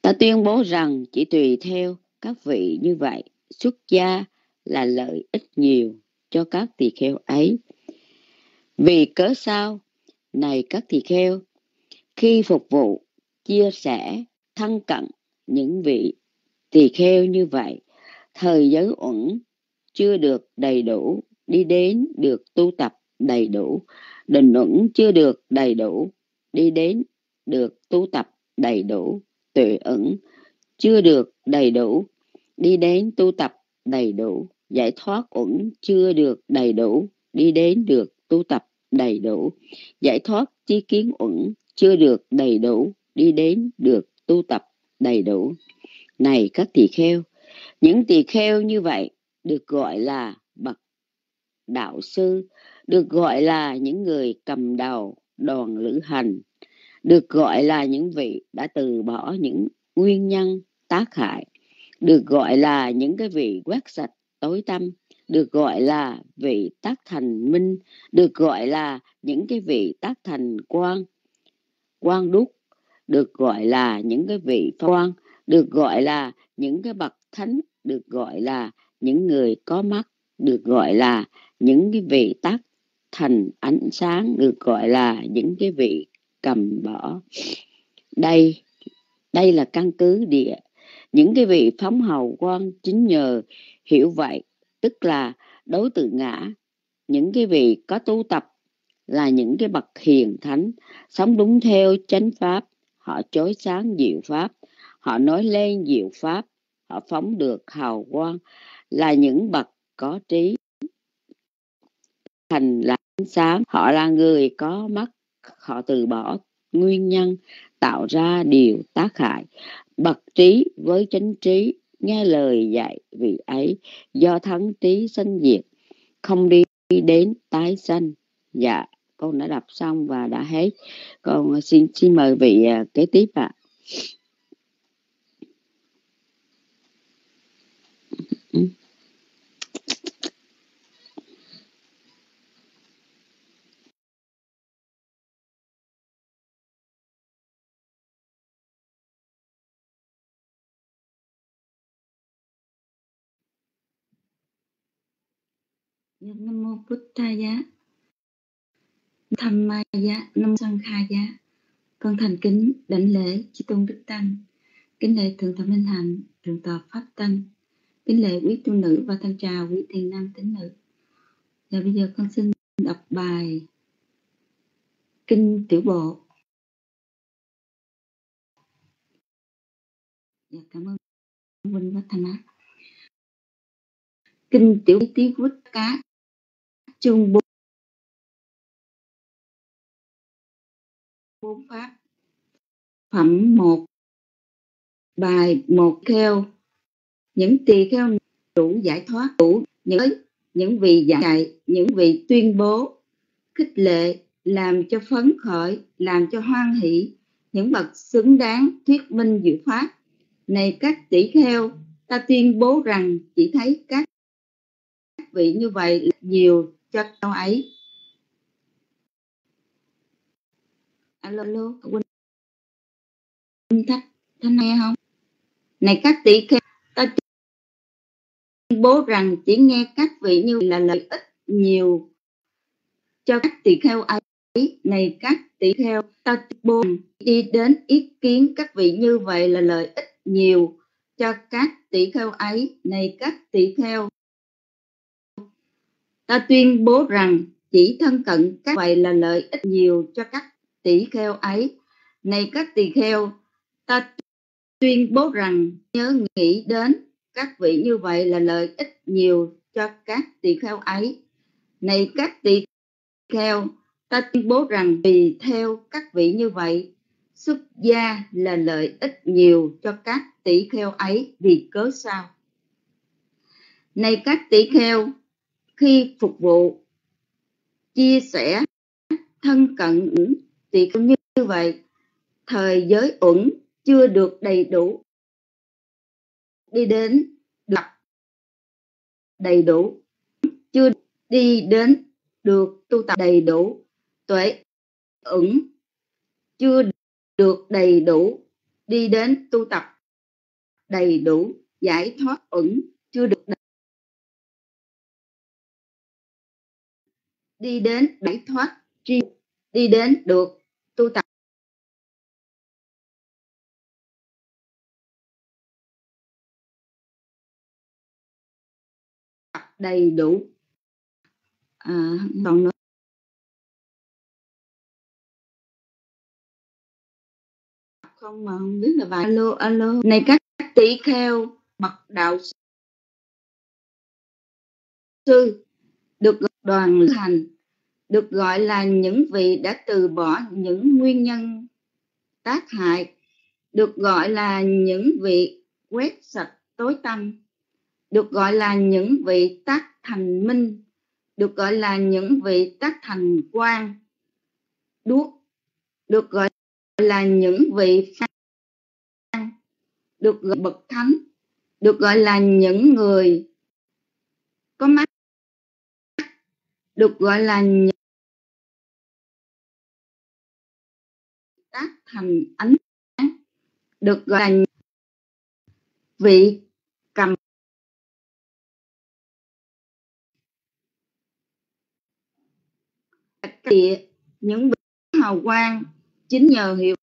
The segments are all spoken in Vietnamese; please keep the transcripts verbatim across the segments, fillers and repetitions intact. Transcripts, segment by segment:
Ta tuyên bố rằng chỉ tùy theo các vị như vậy, xuất gia là lợi ích nhiều cho các tỳ kheo ấy. Vì cớ sao? Này các tỳ kheo, khi phục vụ, chia sẻ, thân cận những vị tỳ kheo như vậy, thời giới uẩn chưa được đầy đủ, đi đến được tu tập đầy đủ, định uẩn chưa được đầy đủ, đi đến được tu tập đầy đủ, tuệ uẩn chưa được đầy đủ, đi đến tu tập đầy đủ, giải thoát uẩn chưa được đầy đủ, đi đến được tu tập đầy đủ, giải thoát tri kiến uẩn chưa được đầy đủ, đi đến được tu tập đầy đủ. Này các tỳ kheo, những tỳ kheo như vậy được gọi là bậc đạo sư, được gọi là những người cầm đầu đoàn lữ hành, được gọi là những vị đã từ bỏ những nguyên nhân tác hại, được gọi là những cái vị quét sạch tối tăm, được gọi là vị tác thành minh, được gọi là những cái vị tác thành quang, quang đúc, được gọi là những cái vị quang, được gọi là những cái bậc thánh, được gọi là những người có mắt, được gọi là những cái vị tác thành ánh sáng, được gọi là những cái vị cầm bỏ. Đây, đây là căn cứ địa. Những cái vị phóng hầu quang chính nhờ hiểu vậy, tức là đối tự ngã. Những cái vị có tu tập là những cái bậc hiền thánh, sống đúng theo chánh pháp, họ chói sáng diệu pháp, họ nói lên diệu pháp, họ phóng được hào quang, là những bậc có trí, thành là ánh sáng, họ là người có mắt, họ từ bỏ nguyên nhân tạo ra điều tác hại. Bậc trí với chánh trí, nghe lời dạy vị ấy, do thắng trí sanh diệt, không đi đến tái sanh. Dạ, con đã đọc xong và đã hết. Con xin xin mời vị kế tiếp ạ. À. Nam mô Buddhaya, Dhammaya, Nam mô Sanghaya. Con thành kính đảnh lễ chư tôn đức tăng, kính lễ thượng tọa Minh Hạnh, thượng tọa Pháp Tăng, kính lễ quý tu nữ và thân chào quý thiền nam tín nữ. Và bây giờ con xin đọc bài Kinh Tiểu Bộ. Dạ, cảm ơn Vinh và Thanh Á. Kinh Tiểu Tí Vút Cá, chương bốn, bốn pháp. Phẩm một. Bài một kheo. Những tỳ kheo đủ giải thoát, đủ những những vị dạy, những vị tuyên bố, khích lệ, làm cho phấn khởi, làm cho hoan hỷ, những bậc xứng đáng thuyết minh diệu pháp. Này các tỷ kheo, ta tuyên bố rằng chỉ thấy các vị như vậy là nhiều cho câu ấy. Alo, alo, Quỳnh Thách, Thanh nghe không? Này các tỷ kheo, ta tuyên bố rằng chỉ nghe các vị như là lợi ích nhiều cho các tỷ kheo ấy. Này các tỷ kheo, ta tuyên bố đi đến ý kiến các vị như vậy là lợi ích nhiều cho các tỷ kheo ấy. Này các tỷ kheo, ta tuyên bố rằng chỉ thân cận các vậy là lợi ích nhiều cho các tỷ kheo ấy. Này các tỷ kheo, ta tuyên bố rằng nhớ nghĩ đến các vị như vậy là lợi ích nhiều cho các tỷ kheo ấy. Này các tỷ kheo, ta tuyên bố rằng vì theo các vị như vậy, xuất gia là lợi ích nhiều cho các tỷ kheo ấy. Vì cớ sao? Này các tỷ kheo, khi phục vụ, chia sẻ, thân cận tỷ kheo như vậy, thời giới uẩn chưa được đầy đủ, đi đến được đầy đủ, chưa đi đến được tu tập đầy đủ, tuệ uẩn chưa được đầy đủ, đi đến tu tập đầy đủ, giải thoát uẩn chưa được đầy. Đi đến giải thoát tri, đi đến được tu tập đầy đủ. À, còn nữa không mà không biết là vài. Alo alo, này các tỷ kheo bậc đạo sư được đoàn hành, được gọi là những vị đã từ bỏ những nguyên nhân tác hại, được gọi là những vị quét sạch tối tăm, được gọi là những vị tác thành minh, được gọi là những vị tác thành quang đuốc, được gọi là những vị phan, được gọi bậc thánh, được gọi là những người có mắt, được gọi là những tác thành ánh sáng, được gọi là vị cầm địa, những vị hào quang. Chính nhờ hiệu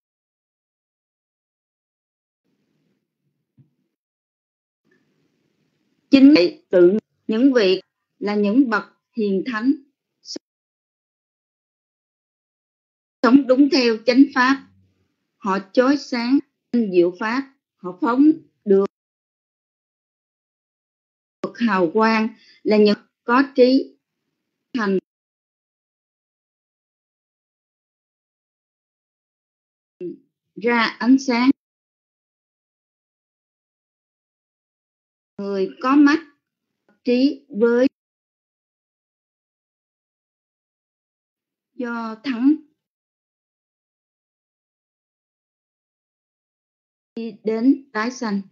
chính vậy tự những vị là những bậc hiền thánh sống đúng theo chánh pháp, họ chói sáng diệu pháp, họ phóng được hào quang, là những có trí thành ra ánh sáng. Người có mắt trí với do thắng đi đến tái sanh.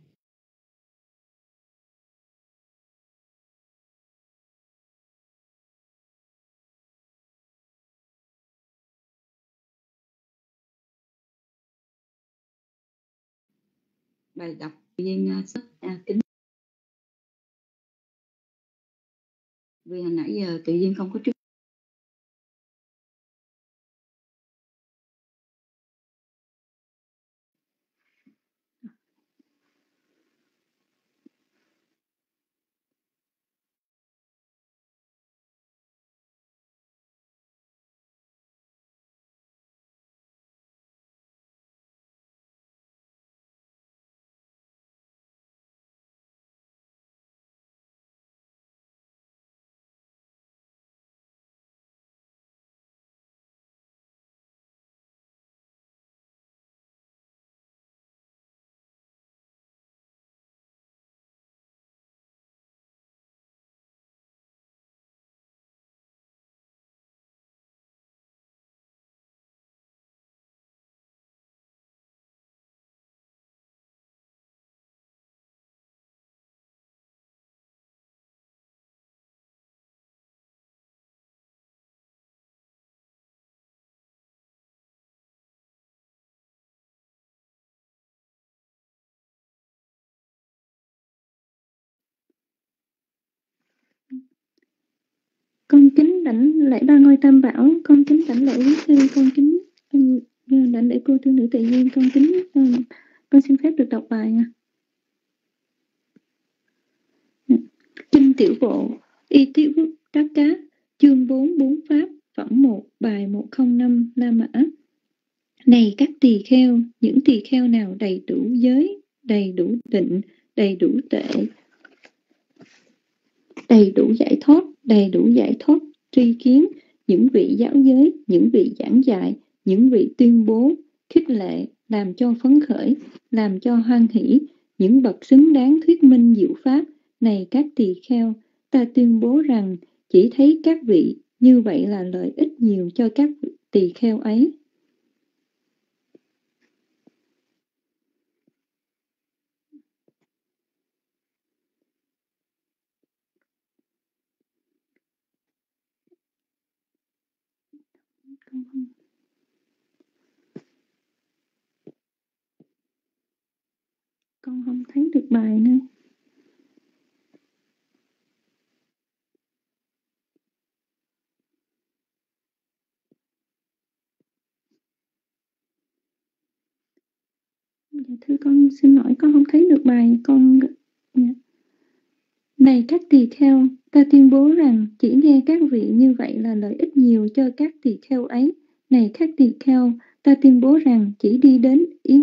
Bài đọc viên sách à, kính, vì hồi nãy giờ tự nhiên không có trước. Con kính đảnh lễ ba ngôi tam bảo, con kính đảnh lễ quý sư, con kính um, đảnh lễ cô tu nữ tự nhiên, con kính um, con xin phép được đọc bài nha. Kinh Tiểu Bộ, Y Tiết Quốc Đắc Cá, chương bốn bốn pháp, phẩm một, bài một không năm, La Mã. Này các tỳ kheo, những tỳ kheo nào đầy đủ giới, đầy đủ định, đầy đủ tuệ, đầy đủ giải thoát, đầy đủ giải thoát tri kiến, những vị giáo giới, những vị giảng dạy, những vị tuyên bố, khích lệ, làm cho phấn khởi, làm cho hoan hỷ, những bậc xứng đáng thuyết minh diệu pháp. Này các tỳ kheo, ta tuyên bố rằng chỉ thấy các vị như vậy là lợi ích nhiều cho các tỳ kheo ấy. Con không thấy được bài nữa. Dạ, thưa con xin lỗi, con không thấy được bài con. Dạ. Này các tỳ kheo, ta tuyên bố rằng chỉ nghe các vị như vậy là lợi ích nhiều cho các tỳ kheo ấy. Này các tỳ kheo, ta tuyên bố rằng chỉ đi đến ý,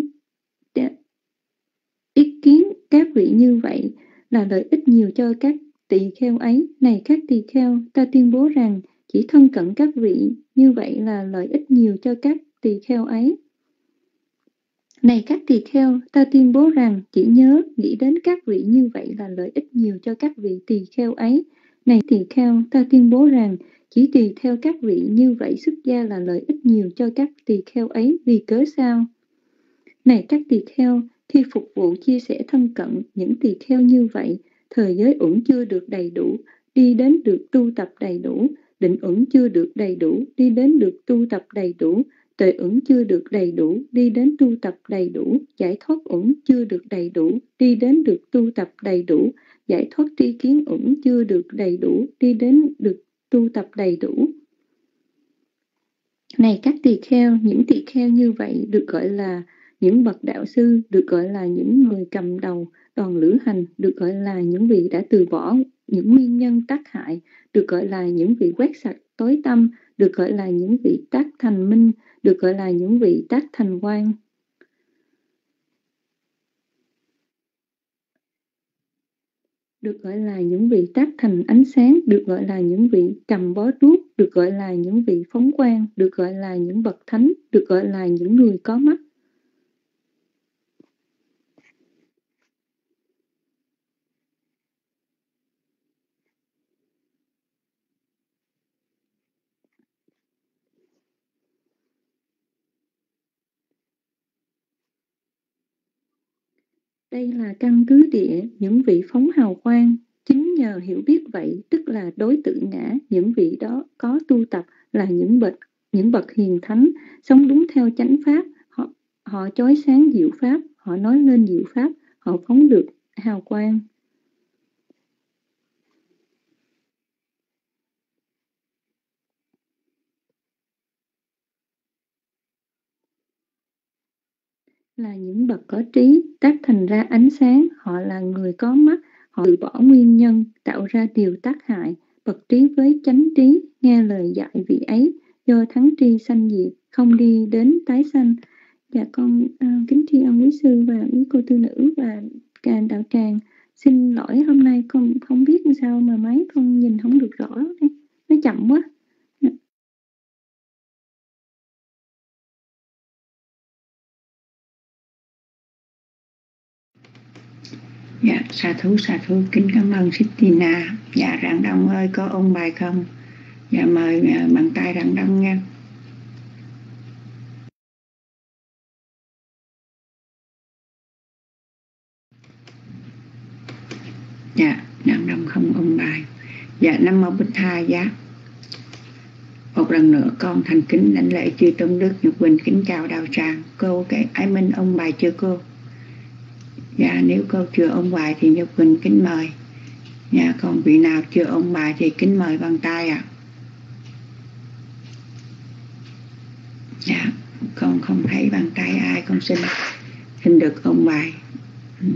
ý kiến các vị như vậy là lợi ích nhiều cho các tỳ kheo ấy. Này các tỳ kheo, ta tuyên bố rằng chỉ thân cận các vị như vậy là lợi ích nhiều cho các tỳ kheo ấy. Này các tỳ kheo, ta tuyên bố rằng chỉ nhớ nghĩ đến các vị như vậy là lợi ích nhiều cho các vị tỳ kheo ấy. Này tỳ kheo, ta tuyên bố rằng chỉ tùy theo các vị như vậy xuất gia là lợi ích nhiều cho các tỳ kheo ấy. Vì cớ sao? Này các tỳ kheo, khi phục vụ chia sẻ thân cận những tỳ kheo như vậy, thời giới uẩn chưa được đầy đủ, đi đến được tu tập đầy đủ, định uẩn chưa được đầy đủ, đi đến được tu tập đầy đủ, tuệ uẩn chưa được đầy đủ, đi đến tu tập đầy đủ, giải thoát uẩn chưa được đầy đủ, đi đến được tu tập đầy đủ, giải thoát tri kiến uẩn chưa được đầy đủ, đi đến được tu tập đầy đủ. Này các tỳ kheo, những tỳ kheo như vậy được gọi là những bậc đạo sư, được gọi là những người cầm đầu đoàn lữ hành, được gọi là những vị đã từ bỏ những nguyên nhân tác hại, được gọi là những vị quét sạch tối tâm, được gọi là những vị tác thành minh, được gọi là những vị tác thành quang. Được gọi là những vị tác thành ánh sáng, được gọi là những vị cầm bó đuốc, được gọi là những vị phóng quang, được gọi là những bậc thánh, được gọi là những người có mắt. Đây là căn cứ địa, những vị phóng hào quang. Chính nhờ hiểu biết vậy, tức là đối tự ngã, những vị đó có tu tập là những bậc những bậc hiền thánh, sống đúng theo chánh pháp, họ họ chói sáng diệu pháp, họ nói lên diệu pháp, họ phóng được hào quang. Là những bậc có trí, tác thành ra ánh sáng, họ là người có mắt, họ từ bỏ nguyên nhân, tạo ra điều tác hại, bậc trí với chánh trí, nghe lời dạy vị ấy, do thắng tri sanh diệt, không đi đến tái sanh. Dạ con uh, kính tri ân quý sư và quý cô tư nữ và cả đạo tràng. Xin lỗi hôm nay con không biết sao mà máy con nhìn không được rõ, nó chậm quá. Dạ, sa thú, sa thú, kính cảm ơn Sittina. Dạ, Rạng Đông ơi, có ôn bài không? Dạ, mời bằng tay Rạng Đông nha. Dạ, Rạng Đông không ôn bài. Dạ, Nam Mô Bích Tha Giá. Một lần nữa con thành kính lãnh lễ chư tôn đức Nhật Quỳnh kính chào đạo tràng. Cô cái Ái Minh ôn bài chưa cô? Dạ, nếu cô chưa ôn bài thì Nhật Quỳnh kính mời. Dạ, còn vị nào chưa ôn bài thì kính mời bằng tay ạ. À. Dạ, con không thấy bằng tay ai, con xin xin được ôn bài. Ừ.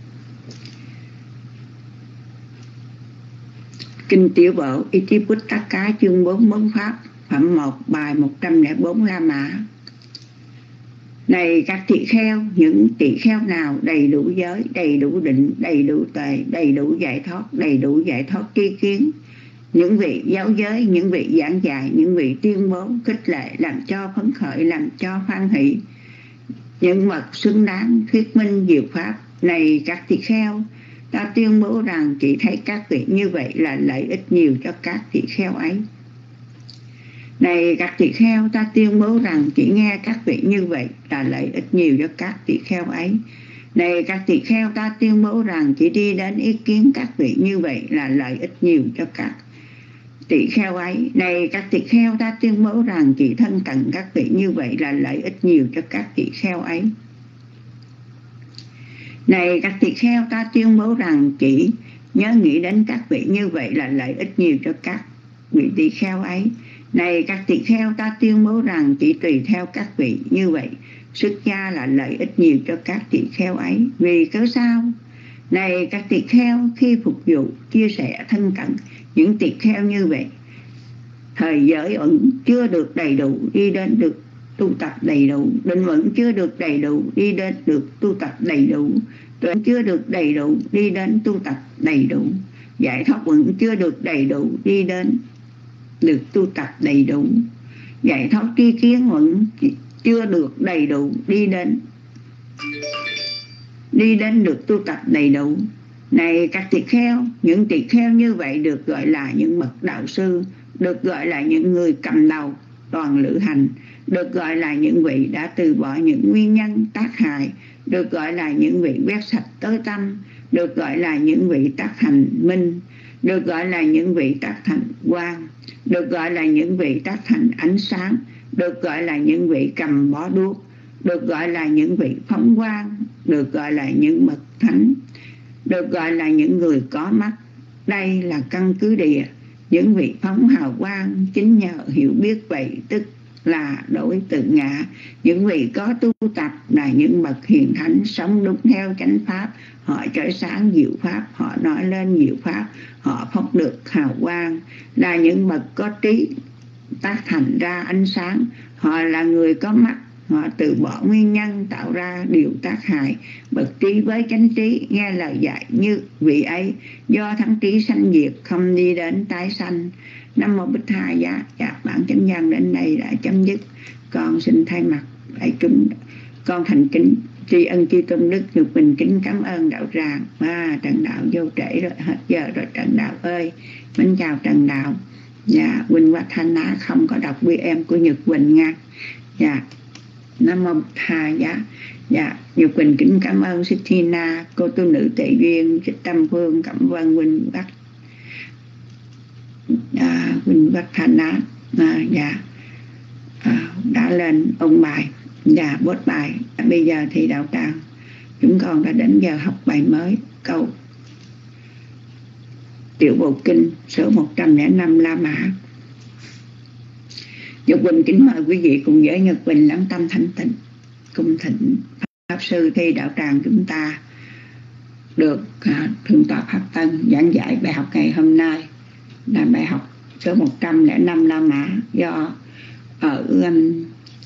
Kinh Tiểu Bộ Itiputtaka chương bốn bốn pháp phẩm một bài một trăm lẻ bốn La Mã. Này các tỳ kheo, những tỳ kheo nào đầy đủ giới, đầy đủ định, đầy đủ tuệ, đầy đủ giải thoát, đầy đủ giải thoát tri kiến, những vị giáo giới, những vị giảng dạy, những vị tuyên bố khích lệ, làm cho phấn khởi, làm cho hoan hỷ, những bậc xứng đáng thuyết minh diệu pháp. Này các tỳ kheo, ta tuyên bố rằng chỉ thấy các vị như vậy là lợi ích nhiều cho các tỳ kheo ấy. Này các tỳ kheo, ta tuyên bố rằng chỉ nghe các vị như vậy là lợi ích nhiều cho các tỳ kheo ấy. Này các tỳ kheo, ta tuyên bố rằng chỉ đi đến ý kiến các vị như vậy là lợi ích nhiều cho các tỳ kheo ấy. Này các tỳ kheo, ta tuyên bố rằng chỉ thân cận các vị như vậy là lợi ích nhiều cho các tỳ kheo ấy. Này các tỳ kheo, ta tuyên bố rằng chỉ nhớ nghĩ đến các vị như vậy là lợi ích nhiều cho các vị tỳ kheo ấy. Này các tỳ kheo, ta tuyên bố rằng chỉ tùy theo các vị như vậy, xuất gia là lợi ích nhiều cho các tỳ kheo ấy. Vì cớ sao? Này các tỳ kheo, khi phục vụ, chia sẻ, thân cận những tỳ kheo như vậy, thời giới ẩn chưa được đầy đủ, đi đến được tu tập đầy đủ, định vẫn chưa được đầy đủ, đi đến được tu tập đầy đủ, tuệ chưa được đầy đủ, đi đến tu tập đầy đủ, giải thoát vẫn chưa được đầy đủ, đi đến được tu tập đầy đủ, giải thoát tri kiến vẫn chưa được đầy đủ, đi đến đi đến được tu tập đầy đủ. Này các tỳ kheo, những tỳ kheo như vậy được gọi là những bậc đạo sư, được gọi là những người cầm đầu toàn lữ hành, được gọi là những vị đã từ bỏ những nguyên nhân tác hại, được gọi là những vị quét sạch tối tâm, được gọi là những vị tác thành minh, được gọi là những vị tác thành quang, được gọi là những vị tác thành ánh sáng, được gọi là những vị cầm bó đuốc, được gọi là những vị phóng quang, được gọi là những bậc thánh, được gọi là những người có mắt. Đây là căn cứ địa. Những vị phóng hào quang chính nhờ hiểu biết vậy, tức là đối tự ngã. Những vị có tu tập là những bậc hiền thánh, sống đúng theo chánh pháp. Họ chói sáng diệu pháp, họ nói lên diệu pháp, họ phóng được hào quang, là những bậc có trí tác thành ra ánh sáng. Họ là người có mắt, họ từ bỏ nguyên nhân tạo ra điều tác hại. Bậc trí với chánh trí nghe lời dạy như vị ấy, do thắng trí sanh diệt, không đi đến tái sanh. Nam mô Bích Tha Giá. Dạ, bản chánh văn đến đây đã chấm dứt. Con xin thay mặt đại chúng, con thành kính tri ân chư tôn đức, được bình kính cảm ơn đạo tràng. À, Trần Đạo vô trễ rồi, hết giờ rồi Trần Đạo ơi. Mến chào Trần Đạo. Dạ, Quỳnh Hoa Thanh Á không có đọc quy em của Nhật Quỳnh nha. Dạ, Nam mô Tha Giá. Dạ, Nhật Quỳnh kính cảm ơn Sư Tina, cô tu nữ Tệ Duyên, Sư Tâm Phương, cảm ơn Quỳnh Bắc, à, Quỳnh Bắc Thanh Á. À, dạ, à, đã lên ôn bài, dạ, bốt bài. Bây giờ thì đạo tràng chúng con đã đến giờ học bài mới, câu Tiểu Bộ Kinh số một trăm lẻ năm La Mã. Nhật Quỳnh kính mời quý vị cùng với Nhật Quỳnh lắng tâm thanh tịnh, cung thỉnh Pháp Sư Thi đạo tràng chúng ta được à, Thượng tọa Pháp Tân giảng giải bài học ngày hôm nay là bài học số một trăm lẻ năm La Mã. Do ở um,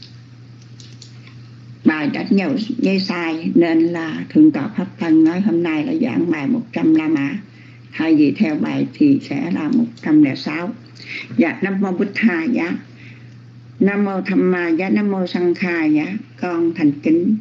bài đánh nhau với sai nên là Thượng tọa Pháp Tân nói hôm nay là giảng bài một trăm La Mã, thay vì theo bài thì sẽ là một trăm lẻ sáu. Dạ, Nam mô Bích Tha Giá. Nam mô Tham Ma Giá. Nam mô Sang Kha Giá. Con thành kính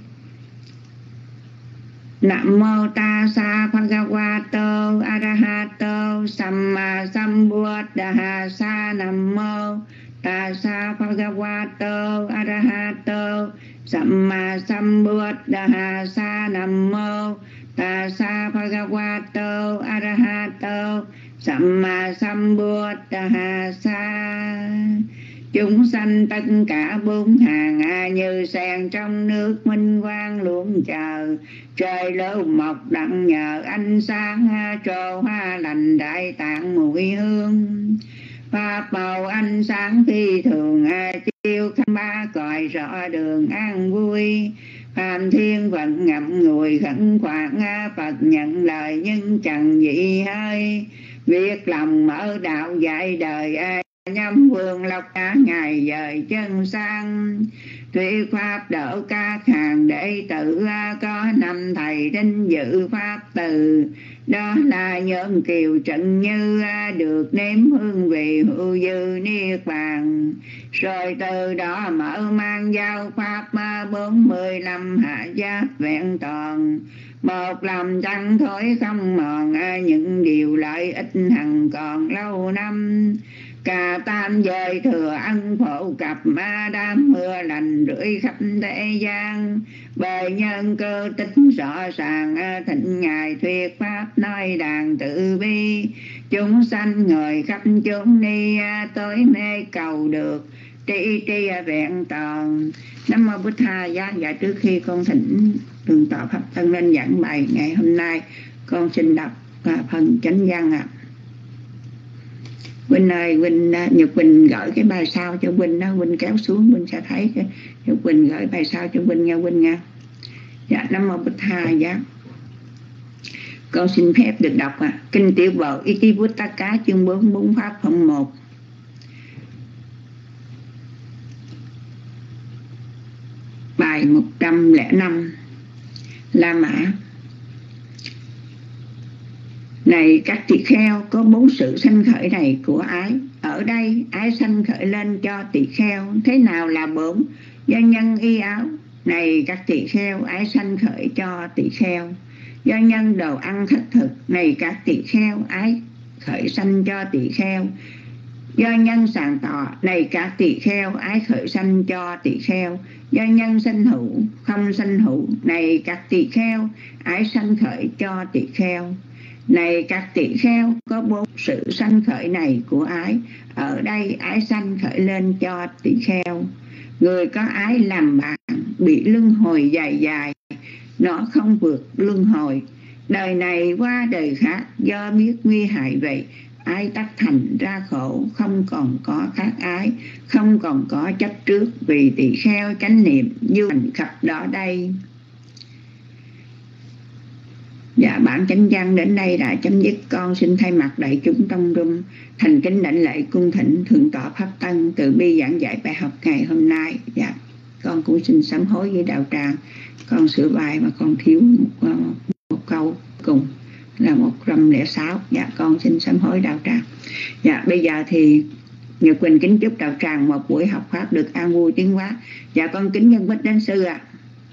Nam mô Tassa Bhagavato Arahato Samma Sambuddhassa. Nam mô Tassa Bhagavato Arahato Samma Sambuddhassa. Nam mô Tassa Bhagavato Arahato Samma Sambuddhassa. Chúng sanh tất cả bốn hàng a như sen trong nước minh quang luôn chờ, trời lỡ mọc đặng nhờ ánh sáng trồ hoa lành đại tạng mùi hương. Pháp màu ánh sáng phi thường chiếu khắp ba cõi rõ đường an vui. Phạm thiên vận ngậm ngùi khẩn khoản Phật nhận lời nhưng chẳng dị hơi. Việc lòng mở đạo dạy đời ai nhâm vương lộc cả ngày dời chân sang. Thuyết pháp đỡ các hàng đệ tử có năm thầy đến dự pháp từ. Đó là nhóm kiều trận như được nếm hương vị hữu dư niết bàn. Rồi từ đó mở mang giao pháp bốn mươi lăm hạ giáp vẹn toàn. Một lòng chẳng thối không mòn những điều lợi ích hằng còn lâu năm. Cả tam giới thừa ăn phổ cập ma đám mưa lành rưỡi khắp thế gian. Bởi nhân cơ tích rõ ràng thịnh ngài thuyết pháp nói đàn tự bi. Chúng sanh người khắp chúng ni tới mê cầu được tri tri vẹn toàn. Nam mô Bích Tha Giá. Dạ, trước khi con thỉnh Thượng tọa Pháp Tân Nên giảng bài ngày hôm nay. Con xin đọc uh, phần chánh văn ạ. À. Quỳnh ơi, Quỳnh, Nhật Quỳnh gửi cái bài sao cho Quỳnh đó, Quỳnh kéo xuống Quỳnh sẽ thấy cái Nhật Quỳnh gửi bài sao cho Quỳnh nha Quỳnh nha. Dạ, Nam Mô Bụt Tha. Dạ, con xin phép được đọc à. Kinh Tiểu Bộ Itivuttaka chương bốn bốn pháp phẩm một. Bài một trăm lẻ năm. La Mã. Này các tỳ kheo, có bốn sự sanh khởi này của ái. Ở đây ái sanh khởi lên cho tỳ kheo. Thế nào là bốn? Do nhân y áo. Này các tỳ kheo, ái sanh khởi cho tỳ kheo. Do nhân đồ ăn thất thực. Này các tỳ kheo, ái khởi sanh cho tỳ kheo. Do nhân sàng tọ. Này các tỳ kheo, ái khởi sanh cho tỳ kheo. Do nhân sanh hữu, không sanh hữu. Này các tỳ kheo, ái sanh khởi cho tỳ kheo. Này các tỳ kheo, có bốn sự sanh khởi này của ái. Ở đây ái sanh khởi lên cho tỳ kheo. Người có ái làm bạn bị luân hồi dài dài, nó không vượt luân hồi. Đời này qua đời khác, do biết nguy hại vậy, ái tắc thành ra khổ, không còn có khác ái, không còn có chấp trước. Vì tỳ kheo chánh niệm du hành khắp đó đây. Dạ, bản chánh văn đến đây đã chấm dứt. Con xin thay mặt đại chúng trong room thành kính đảnh lễ cung thỉnh Thượng tọa Pháp Tân từ bi giảng dạy bài học ngày hôm nay. Dạ, con cũng xin sám hối với đạo tràng. Con sửa bài mà con thiếu một, một câu cùng là một trăm lẻ sáu. Dạ, con xin sám hối đạo tràng. Dạ, bây giờ thì Nhật Quỳnh kính chúc đạo tràng một buổi học pháp được an vui tiến hóa. Dạ, con kính nhân bích đến sư ạ. À.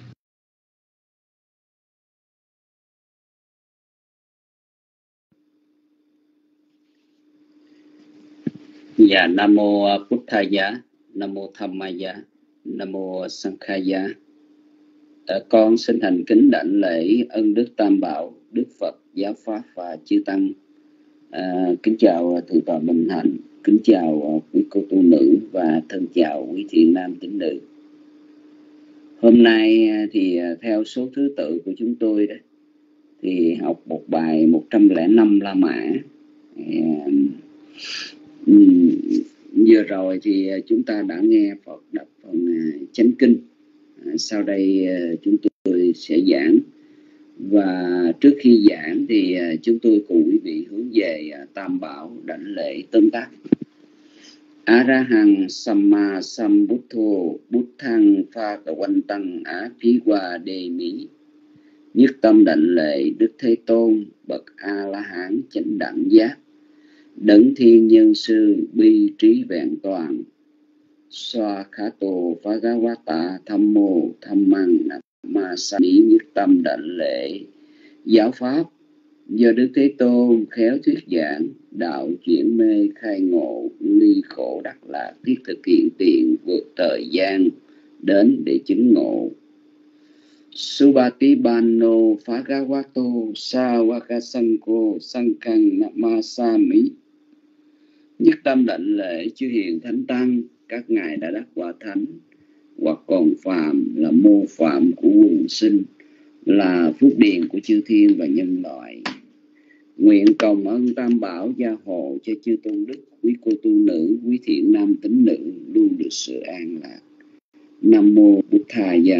Dạ, Nam Mô Buddhaya, Nam Mô Dhammaya, Nam Mô Sankhaya. À, con xin thành kính đảnh lễ ân Đức Tam Bảo, Đức Phật, Giáo Pháp và Chư Tăng. À, kính chào Thượng tọa Bình Hạnh, kính chào quý cô tu nữ và thân chào quý thiện nam tín nữ. Hôm nay thì theo số thứ tự của chúng tôi đó, thì học một bài một trăm lẻ năm La Mã. À, Um, vừa rồi thì chúng ta đã nghe Phật đọc phần uh, chánh kinh. Uh, sau đây uh, chúng tôi sẽ giảng. Và trước khi giảng thì uh, chúng tôi cùng quý vị hướng về uh, Tam Bảo đảnh lễ tóm tắt. Arahang Samma Sambuddho Buddhang Phakawantang Apiwademi. Nhất tâm đảnh lễ Đức Thế Tôn bậc A La Hán chánh đẳng giác, đấng thiên nhân sư bi trí vẹn toàn. Xoa khá tô phá gá quá tạ tham mô tham măng ma sa ní. Nhất tâm đảnh lễ giáo pháp do Đức Thế Tôn khéo thuyết giảng, đạo chuyển mê khai ngộ, ly khổ đắc lạc, thiết thực hiện tiền vượt thời gian đến để chứng ngộ. Subati Bano Phagavato Sawakasanko Sankang Namasami. Nhất tâm đảnh lễ chư hiền thánh tăng, các ngài đã đắc quả thánh hoặc còn phàm, là mô phạm của quần sinh, là phước điền của chư thiên và nhân loại. Nguyện cầu ơn Tam Bảo gia hộ cho chư tôn đức, quý cô tu nữ, quý thiện nam tín nữ luôn được sự an lạc. Nam Mô Buddhaya.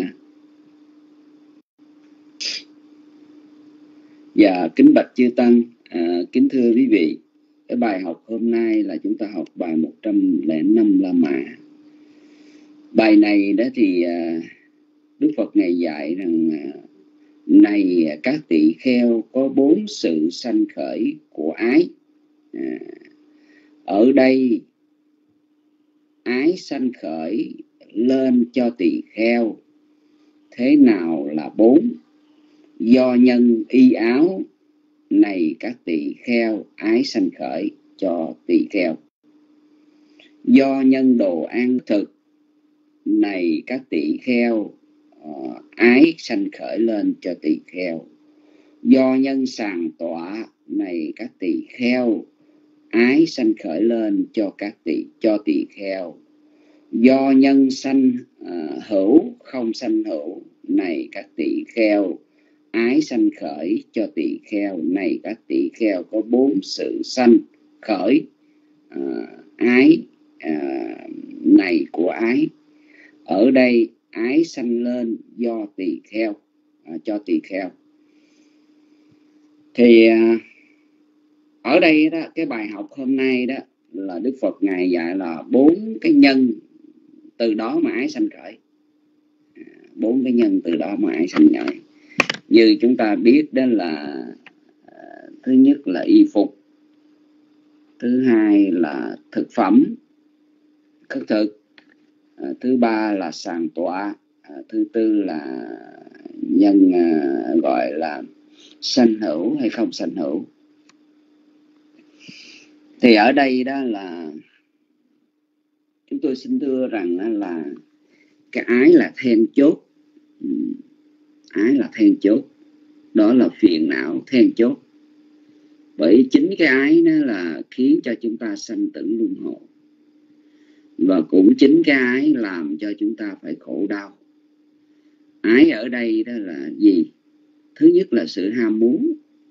Dạ, kính bạch chư tăng, à, kính thưa quý vị, cái bài học hôm nay là chúng ta học bài một trăm lẻ năm La Mã. Bài này đó thì à, Đức Phật Ngài dạy rằng à, này các tỳ kheo, có bốn sự sanh khởi của ái. À, ở đây ái sanh khởi lên cho tỳ kheo. Thế nào là bốn? Do nhân y áo. Này các tỳ kheo, ái sanh khởi cho tỳ kheo. Do nhân đồ ăn thực. Này các tỳ kheo, uh, ái sanh khởi lên cho tỳ kheo. Do nhân sàng tọa. Này các tỳ kheo, ái sanh khởi lên cho các tỳ cho tỳ kheo. Do nhân sanh uh, hữu, không sanh hữu. này các tỳ kheo, ái sanh khởi cho tỳ kheo. Này các tỳ kheo, có bốn sự sanh khởi à, ái à, này của ái. Ở đây ái sanh lên do tỳ kheo, à, cho tỳ kheo. Thì à, ở đây đó, cái bài học hôm nay đó là Đức Phật Ngài dạy là bốn cái nhân từ đó mà ái sanh khởi. Bốn cái nhân từ đó mà ái sanh khởi. Như chúng ta biết đó là à, thứ nhất là y phục, thứ hai là thực phẩm khất thực, à, thứ ba là sàng tọa, à, thứ tư là nhân à, gọi là sanh hữu hay không sanh hữu. Thì ở đây đó là chúng tôi xin thưa rằng là cái ái là then chốt. Ái là then chốt, đó là phiền não then chốt. Bởi chính cái ái đó là khiến cho chúng ta sanh tử luân hồi. Và cũng chính cái ái làm cho chúng ta phải khổ đau. Ái ở đây đó là gì? Thứ nhất là sự ham muốn.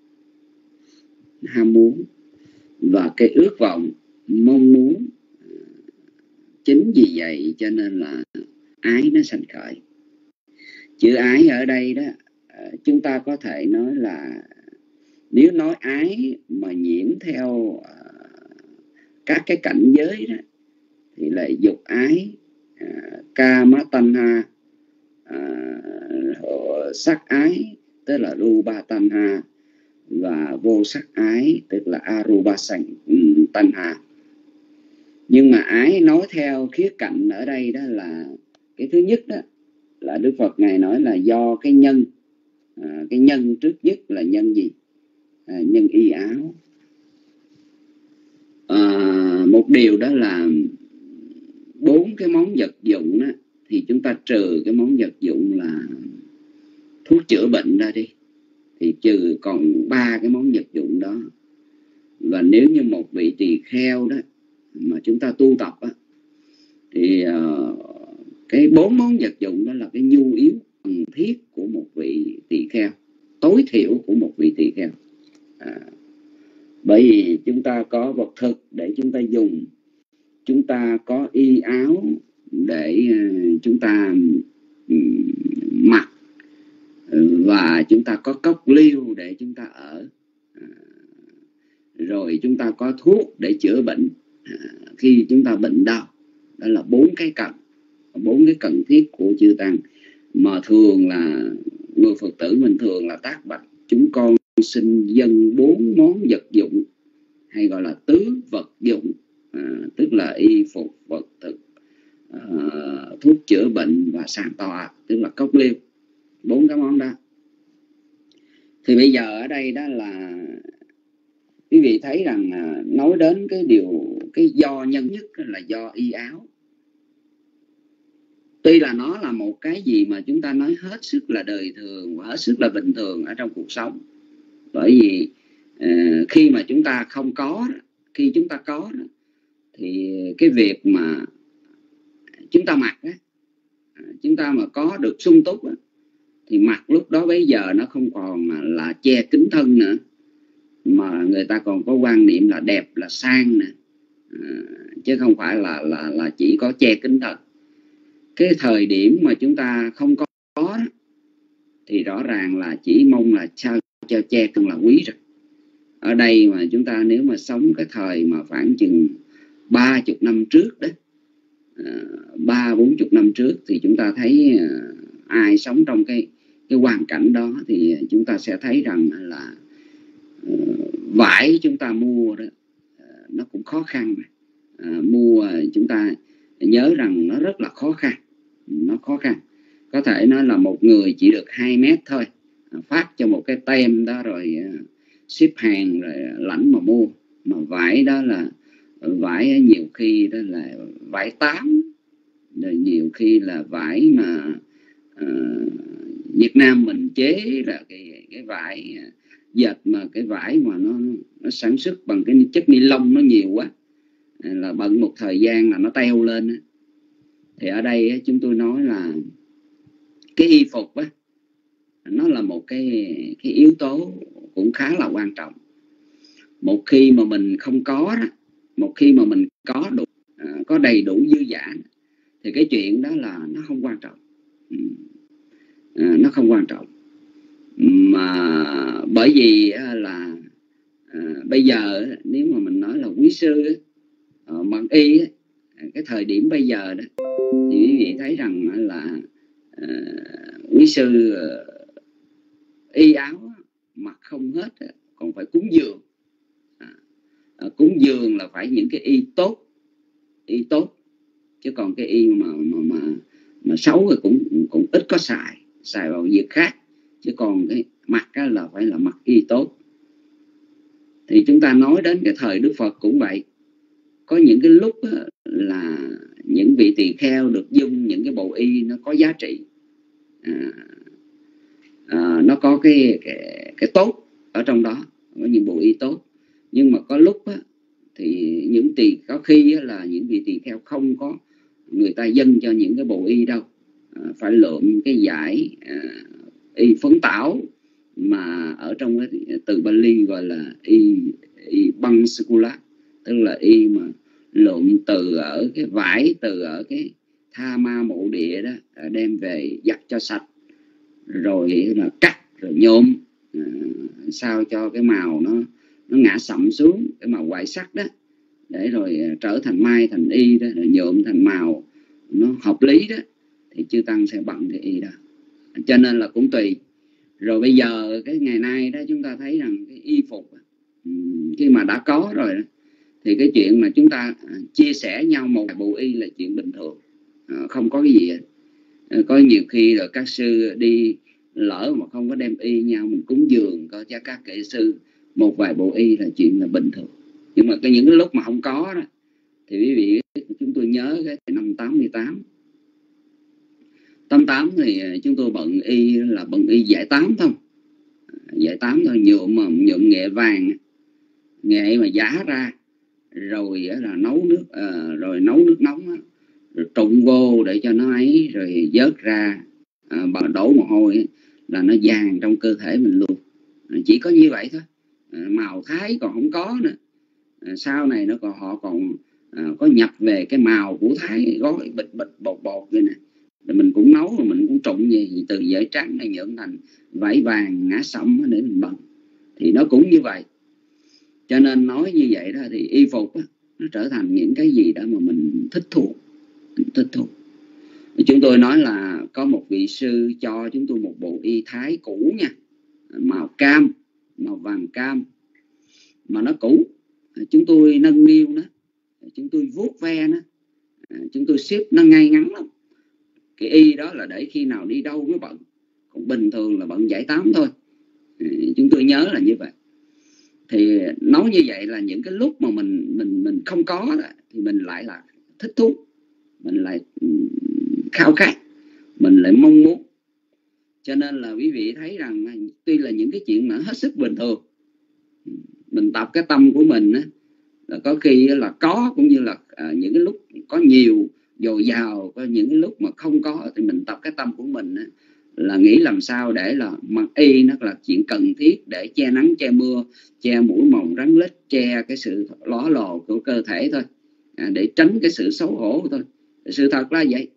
Ham muốn và cái ước vọng, mong muốn. Chính vì vậy cho nên là ái nó sanh khởi. Chữ ái ở đây đó, chúng ta có thể nói là nếu nói ái mà nhiễm theo uh, các cái cảnh giới đó thì là dục ái, uh, kama tanha, uh, sắc ái tức là rupa tanha, và vô sắc ái tức là arupa tanha. Nhưng mà ái nói theo khía cạnh ở đây đó là cái thứ nhất đó là Đức Phật Ngài nói là do cái nhân, à, cái nhân trước nhất là nhân gì? À, nhân y áo. À, một điều đó là bốn cái món vật dụng đó, thì chúng ta trừ cái món vật dụng là thuốc chữa bệnh ra đi, thì trừ còn ba cái món vật dụng đó. Và nếu như một vị tỳ kheo đó mà chúng ta tu tập á, thì uh, cái bốn món vật dụng đó là cái nhu yếu cần thiết của một vị tỳ kheo, tối thiểu của một vị tỳ kheo. À, bởi vì chúng ta có vật thực để chúng ta dùng, chúng ta có y áo để uh, chúng ta um, mặc, và chúng ta có cốc liêu để chúng ta ở, à, rồi chúng ta có thuốc để chữa bệnh à, khi chúng ta bệnh đau. Đó là bốn cái cần, bốn cái cần thiết của chư tăng, mà thường là người Phật tử mình thường là tác bạch chúng con xin dâng bốn món vật dụng, hay gọi là tứ vật dụng, à, tức là y phục, vật thực, à, thuốc chữa bệnh và sàng tọa tức là cốc liêu, bốn cái món đó. Thì bây giờ ở đây đó là quý vị thấy rằng à, nói đến cái điều, cái do nhân nhất là do y áo. Tuy là nó là một cái gì mà chúng ta nói hết sức là đời thường và hết sức là bình thường ở trong cuộc sống. Bởi vì uh, khi mà chúng ta không có, khi chúng ta có thì cái việc mà chúng ta mặc, chúng ta mà có được sung túc thì mặc lúc đó bây giờ nó không còn là che kín thân nữa, mà người ta còn có quan niệm là đẹp, là sang nữa, à, chứ không phải là, là, là chỉ có che kín thân. Cái thời điểm mà chúng ta không có, có thì rõ ràng là chỉ mong là sao cho che cần là quý rồi. Ở đây mà chúng ta nếu mà sống cái thời mà khoảng chừng ba chục năm trước đó, ba bốn chục năm trước, thì chúng ta thấy à, ai sống trong cái cái hoàn cảnh đó thì chúng ta sẽ thấy rằng là uh, vải chúng ta mua đó uh, nó cũng khó khăn. Uh, mua chúng ta nhớ rằng nó rất là khó khăn, nó khó khăn. Có thể nói là một người chỉ được hai mét thôi, uh, phát cho một cái tem đó rồi uh, ship hàng rồi lãnh mà mua. Mà vải đó là vải nhiều khi đó là vải tám, rồi nhiều khi là vải mà uh, Việt Nam mình chế là cái cái vải dệt, mà cái vải mà nó nó sản xuất bằng cái chất ni lông nó nhiều quá, là bận một thời gian là nó teo lên. Thì ở đây chúng tôi nói là cái y phục á, nó là một cái cái yếu tố cũng khá là quan trọng. Một khi mà mình không có đó, một khi mà mình có đủ à, có đầy đủ dư dả thì cái chuyện đó là nó không quan trọng, à, nó không quan trọng. Mà bởi vì là à, bây giờ nếu mà mình nói là quý sư ở bằng y á, cái thời điểm bây giờ đó thì quý vị thấy rằng là à, quý sư y áo mặc không hết, còn phải cúng dường. À, cúng dường là phải những cái y tốt, y tốt, chứ còn cái y mà mà mà, mà xấu thì cũng cũng ít có xài, xài vào việc khác. Chứ còn cái mặc là phải là mặc y tốt. Thì chúng ta nói đến cái thời Đức Phật cũng vậy. Có những cái lúc là những vị tỳ kheo được dung những cái bộ y nó có giá trị, à, à, nó có cái, cái cái tốt ở trong đó, có những bộ y tốt. Nhưng mà có lúc á, thì những tỳ có khi á, là những vị tỳ kheo không có người ta dâng cho những cái bộ y đâu, à, phải lượm cái giải à, y phấn tảo mà ở trong cái từ Bali gọi là y, y băng sukula, tức là y mà lượm từ ở cái vải, từ ở cái tha ma mộ địa đó, đem về giặt cho sạch, rồi là cắt rồi nhôm à, sao cho cái màu nó nó ngã sậm xuống, cái màu white sắc đó, để rồi trở thành mai thành y đó, rồi nhuộm thành màu nó hợp lý đó, thì chư tăng sẽ bận cái y đó. Cho nên là cũng tùy. Rồi bây giờ cái ngày nay đó chúng ta thấy rằng cái y phục khi mà đã có rồi đó, thì cái chuyện mà chúng ta chia sẻ nhau một bộ y là chuyện bình thường, không có cái gì. Có nhiều khi là các sư đi lỡ mà không có đem y nhau, mình cúng dường có cho các kệ sư một vài bộ y là chuyện là bình thường. Nhưng mà cái những cái lúc mà không có đó thì quý vị chúng tôi nhớ cái năm tám mươi tám tám tám thì chúng tôi bận y là bận y giải tám thôi, giải tám thôi, nhuộm mà nhuộm nghệ vàng, nghệ mà giá ra rồi là nấu nước à, rồi nấu nước nóng á, rồi trụng vô để cho nó ấy, rồi vớt ra à, bằng đổ mồ hôi ấy, là nó vàng trong cơ thể mình luôn. Chỉ có như vậy thôi, à, màu thái còn không có nữa. À, sau này nó còn họ còn à, có nhập về cái màu của thái, gói bịch bịch bột bột vậy nè, rồi mình cũng nấu, rồi mình cũng trụng về từ vải trắng này nhuộm thành vải vàng ngã sẫm để mình bận. Thì nó cũng như vậy. Cho nên nói như vậy đó thì y phục á, nó trở thành những cái gì đó mà mình thích thú, thích thú. Chúng tôi nói là có một vị sư cho chúng tôi một bộ y thái cũ nha, màu cam, màu vàng cam, mà nó cũ. Chúng tôi nâng niu nó, chúng tôi vuốt ve nó, chúng tôi xếp nó ngay ngắn lắm. Cái y đó là để khi nào đi đâu mới bận, còn bình thường là bận giải tám thôi. Chúng tôi nhớ là như vậy. Thì nói như vậy là những cái lúc mà mình mình mình không có đó, thì mình lại là thích thú, mình lại khao khát, mình lại mong muốn. Cho nên là quý vị thấy rằng tuy là những cái chuyện mà hết sức bình thường, mình tập cái tâm của mình á, là có khi là có, cũng như là à, những cái lúc có nhiều dồi dào, có những cái lúc mà không có, thì mình tập cái tâm của mình á, là nghĩ làm sao để là mặc y nó là chuyện cần thiết để che nắng che mưa, che mũi mồng rắn lết, che cái sự ló lồ của cơ thể thôi, à, để tránh cái sự xấu hổ thôi. Sự thật là vậy,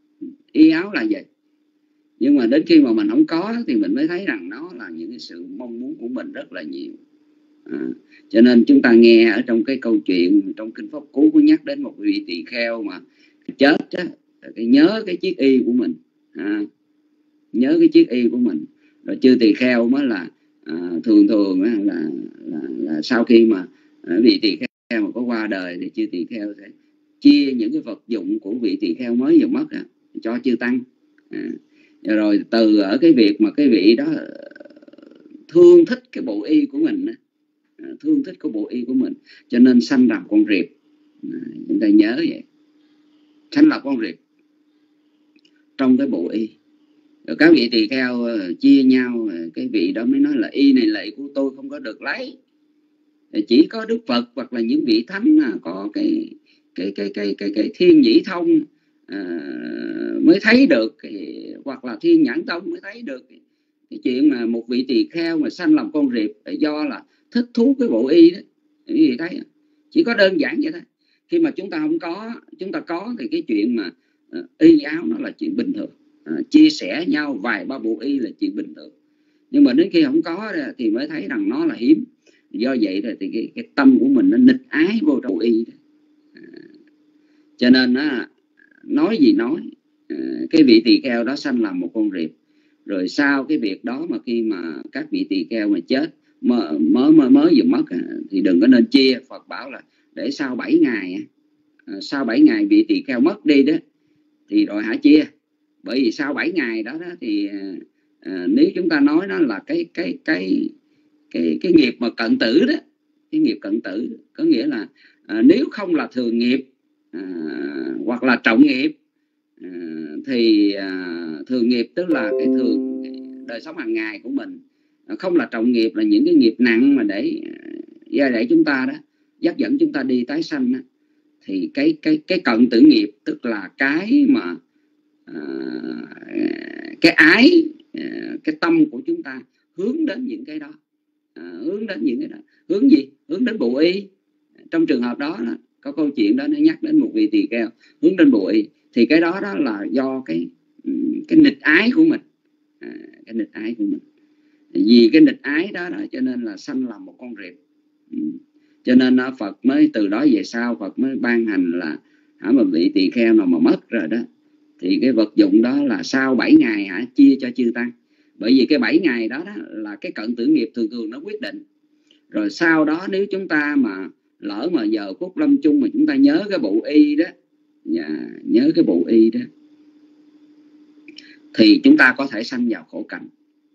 y áo là vậy. Nhưng mà đến khi mà mình không có thì mình mới thấy rằng nó là những cái sự mong muốn của mình rất là nhiều. À, cho nên chúng ta nghe ở trong cái câu chuyện trong kinh Pháp Cú có nhắc đến một vị tỳ kheo mà chết á, cái nhớ cái chiếc y của mình, à, nhớ cái chiếc y của mình. Rồi chư tỳ kheo mới là à, thường thường á, là, là là sau khi mà à, vị tỳ kheo mà có qua đời thì chư tỳ kheo sẽ chia những cái vật dụng của vị tỳ kheo mới vừa mất à, cho chư tăng. À, rồi từ ở cái việc mà cái vị đó thương thích cái bộ y của mình, thương thích cái bộ y của mình, cho nên sanh làm con riệp. À, chúng ta nhớ vậy, sanh làm con riệp trong cái bộ y. Rồi các vị tỳ kheo chia nhau, cái vị đó mới nói là y này lệ của tôi không có được lấy, chỉ có Đức Phật hoặc là những vị thánh có cái cái cái cái cái, cái thiên nhĩ thông à, mới thấy được cái, hoặc là Thiên Nhãn Tông mới thấy được cái, cái chuyện mà một vị tỳ kheo mà sanh làm con riệp do là thích thú cái bộ y đó. Cái gì thấy chỉ có đơn giản vậy thôi. Khi mà chúng ta không có, chúng ta có thì cái chuyện mà uh, y áo nó là chuyện bình thường, uh, chia sẻ nhau vài ba bộ y là chuyện bình thường. Nhưng mà đến khi không có thì mới thấy rằng nó là hiếm. Do vậy thì cái, cái tâm của mình nó nghịch ái vô trong bộ y đó. Uh, cho nên uh, nói gì nói, uh, cái vị tỳ kheo đó sanh làm một con riệp. Rồi sau cái việc đó mà khi mà các vị tỳ kheo mà chết mới mới mới vừa mất thì đừng có nên chia. Phật bảo là để sau bảy ngày, sau bảy ngày vị tỳ kheo mất đi đó thì rồi hãy chia. Bởi vì sau bảy ngày đó, đó thì à, nếu chúng ta nói nó là cái cái cái cái cái nghiệp mà cận tử đó, cái nghiệp cận tử có nghĩa là à, nếu không là thường nghiệp à, hoặc là trọng nghiệp à, thì à, thường nghiệp tức là cái thường đời sống hàng ngày của mình, không là trọng nghiệp là những cái nghiệp nặng mà để để chúng ta đó dắt dẫn chúng ta đi tái sanh đó. Thì cái cái cái cận tử nghiệp tức là cái mà à, cái ái, cái tâm của chúng ta hướng đến những cái đó, à, hướng đến những cái đó, hướng gì? Hướng đến bộ y. Trong trường hợp đó, đó có câu chuyện đó nó nhắc đến một vị tỳ kheo hướng đến bộ y, thì cái đó đó là do cái cái nghịch ái của mình, à, cái nghịch ái của mình. Vì cái nghịch ái đó, đó cho nên là sanh làm một con riệp. Ừ. Cho nên đó, Phật mới từ đó về sau Phật mới ban hành là hả mà vị tỳ kheo nào mà mất rồi đó thì cái vật dụng đó là sau bảy ngày hả chia cho chư tăng. Bởi vì cái bảy ngày đó, đó là cái cận tử nghiệp thường thường nó quyết định. Rồi sau đó nếu chúng ta mà lỡ mà giờ phút lâm chung mà chúng ta nhớ cái bộ y đó, nhớ cái bộ y đó thì chúng ta có thể sanh vào khổ cảnh,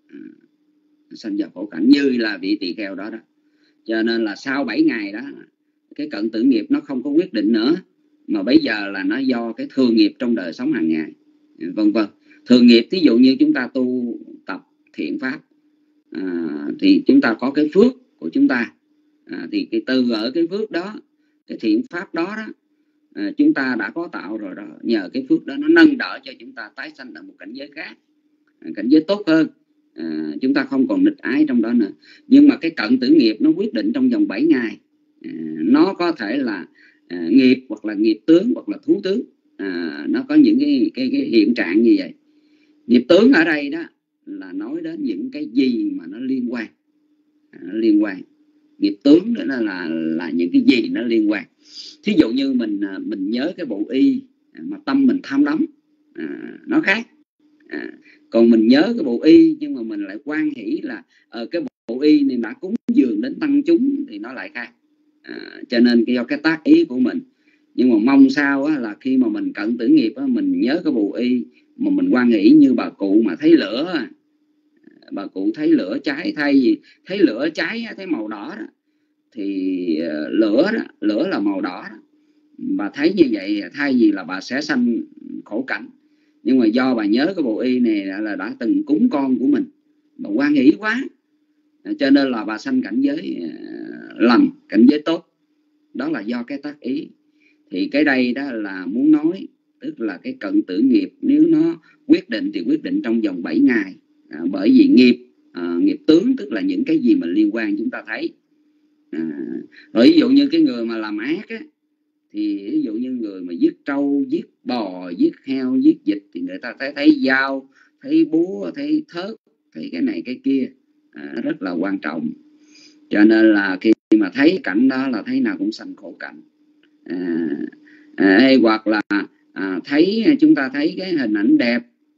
sanh vào khổ cảnh như là vị tỳ kheo đó đó. Cho nên là sau bảy ngày đó cái cận tử nghiệp nó không có quyết định nữa, mà bây giờ là nó do cái thường nghiệp trong đời sống hàng ngày, vân vân. Thường nghiệp ví dụ như chúng ta tu tập thiện pháp à, thì chúng ta có cái phước của chúng ta, à, thì cái từ ở cái phước đó, cái thiện pháp đó đó à, chúng ta đã có tạo rồi đó. Nhờ cái phước đó nó nâng đỡ cho chúng ta tái sanh ở một cảnh giới khác, cảnh giới tốt hơn. À, chúng ta không còn nghịch ái trong đó nữa. Nhưng mà cái cận tử nghiệp nó quyết định trong vòng bảy ngày. À, nó có thể là à, nghiệp hoặc là nghiệp tướng hoặc là thú tướng. À, nó có những cái, cái, cái hiện trạng như vậy. Nghiệp tướng ở đây đó là nói đến những cái gì mà nó liên quan, à, nó liên quan. Nghiệp tướng đó là, là là những cái gì nó liên quan. Thí dụ như mình mình nhớ cái bộ y mà tâm mình tham đắm, à, nó khác. À, còn mình nhớ cái bộ y nhưng mà mình lại quan hỷ là ở cái bộ y này đã cúng dường đến tăng chúng thì nó lại khác. À, cho nên do cái tác ý của mình. Nhưng mà mong sao á, là khi mà mình cận tử nghiệp á, mình nhớ cái bộ y mà mình quan hỷ như bà cụ mà thấy lửa, bà cụ thấy lửa cháy, thay vì thấy lửa cháy thấy màu đỏ đó thì uh, lửa đó, lửa là màu đỏ đó. Bà thấy như vậy thay vì là bà sẽ sanh khổ cảnh. Nhưng mà do bà nhớ cái bộ y này là đã từng cúng con của mình, bà hoan hỷ quá, cho nên là bà sanh cảnh giới lành, cảnh giới tốt. Đó là do cái tác ý. Thì cái đây đó là muốn nói, tức là cái cận tử nghiệp nếu nó quyết định thì quyết định trong vòng bảy ngày. À, bởi vì nghiệp à, nghiệp tướng tức là những cái gì mà liên quan chúng ta thấy. À, rồi ví dụ như cái người mà làm ác á, thì ví dụ như người mà giết trâu, giết bò, giết heo, giết vịt thì người ta thấy thấy dao, thấy búa, thấy thớt, thấy cái này cái kia, à, rất là quan trọng. Cho nên là khi mà thấy cảnh đó là thấy nào cũng sanh khổ cảnh. À, à, hay hoặc là à, thấy chúng ta thấy cái hình ảnh đẹp,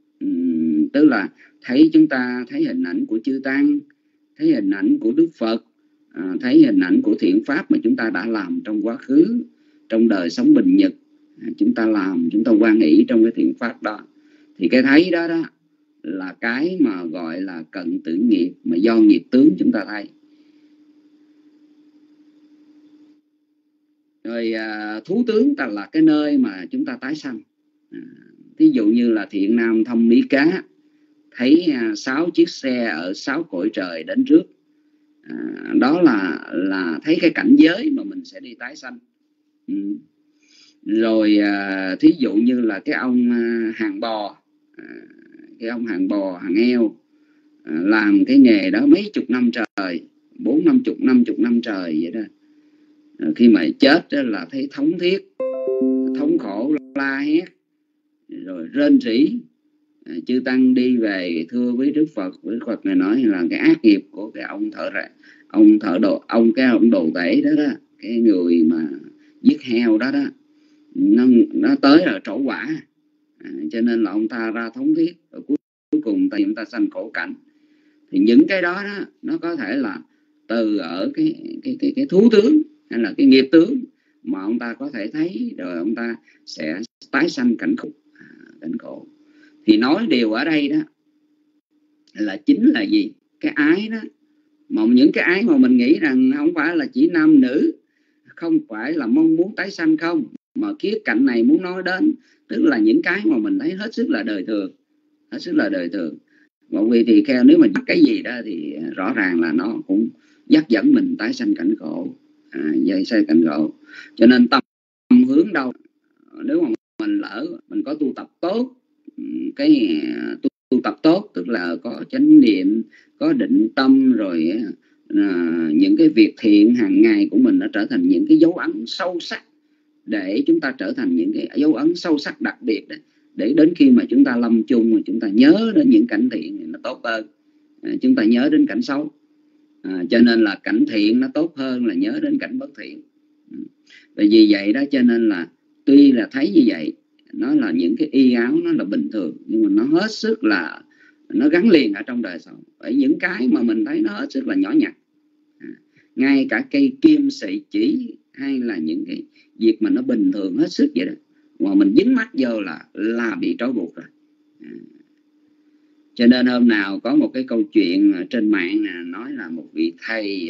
um, tức là thấy chúng ta thấy hình ảnh của chư tăng, thấy hình ảnh của Đức Phật, à, thấy hình ảnh của thiện pháp mà chúng ta đã làm trong quá khứ, trong đời sống bình nhật, à, chúng ta làm, chúng ta hoan hỷ trong cái thiện pháp đó, thì cái thấy đó đó là cái mà gọi là cận tử nghiệp, mà do nghiệp tướng chúng ta thấy. Rồi à, thú tướng ta là cái nơi mà chúng ta tái sanh. À, ví dụ như là thiện nam thông lý cá, thấy à, sáu chiếc xe ở sáu cõi trời đến trước. À, đó là là thấy cái cảnh giới mà mình sẽ đi tái sanh. Ừ. Rồi à, thí dụ như là cái ông à, hàng bò, à, cái ông hàng bò hàng heo, à, làm cái nghề đó mấy chục năm trời, bốn năm chục năm chục năm trời vậy đó. À, khi mà chết đó là thấy thống thiết, thống khổ, la hét, rồi rên rỉ. À, chư tăng đi về thưa với Đức Phật, Đức Phật này nói là cái ác nghiệp của cái ông thợ rạ, ông thợ đồ, ông cái ông đồ tể đó đó, cái người mà giết heo đó đó, nó nó tới ở trổ quả. À, cho nên là ông ta ra thống thiết, rồi cuối, cuối cùng ta chúng ta sanh khổ cảnh. Thì những cái đó đó nó có thể là từ ở cái cái cái cái thú tướng hay là cái nghiệp tướng mà ông ta có thể thấy, rồi ông ta sẽ tái sanh cảnh khổ. À, cảnh khổ. Thì nói điều ở đây đó là chính là gì? Cái ái đó, mà những cái ái mà mình nghĩ rằng không phải là chỉ nam nữ, không phải là mong muốn tái sanh không, mà khía cạnh này muốn nói đến tức là những cái mà mình thấy hết sức là đời thường, hết sức là đời thường. Một vị tỳ kheo nếu mà dắt cái gì đó thì rõ ràng là nó cũng dắt dẫn mình tái sanh cảnh khổ, à, dây xây cảnh khổ. Cho nên tâm hướng đâu, nếu mà mình lỡ mình có tu tập tốt, cái tu, tu tập tốt tức là có chánh niệm, có định tâm, rồi à, những cái việc thiện hàng ngày của mình nó trở thành những cái dấu ấn sâu sắc, để chúng ta trở thành những cái dấu ấn sâu sắc đặc biệt đó, để đến khi mà chúng ta lâm chung mà chúng ta nhớ đến những cảnh thiện thì nó tốt hơn, à, chúng ta nhớ đến cảnh xấu. À, cho nên là cảnh thiện nó tốt hơn là nhớ đến cảnh bất thiện. Vì vì vậy đó, cho nên là tuy là thấy như vậy, nó là những cái y áo nó là bình thường, nhưng mà nó hết sức là nó gắn liền ở trong đời sống. Bởi những cái mà mình thấy nó hết sức là nhỏ nhặt, à, ngay cả cây kim sợi chỉ hay là những cái việc mà nó bình thường hết sức vậy đó, mà mình dính mắt vô là là bị trói buộc rồi. À, cho nên hôm nào có một cái câu chuyện trên mạng nói là một vị thầy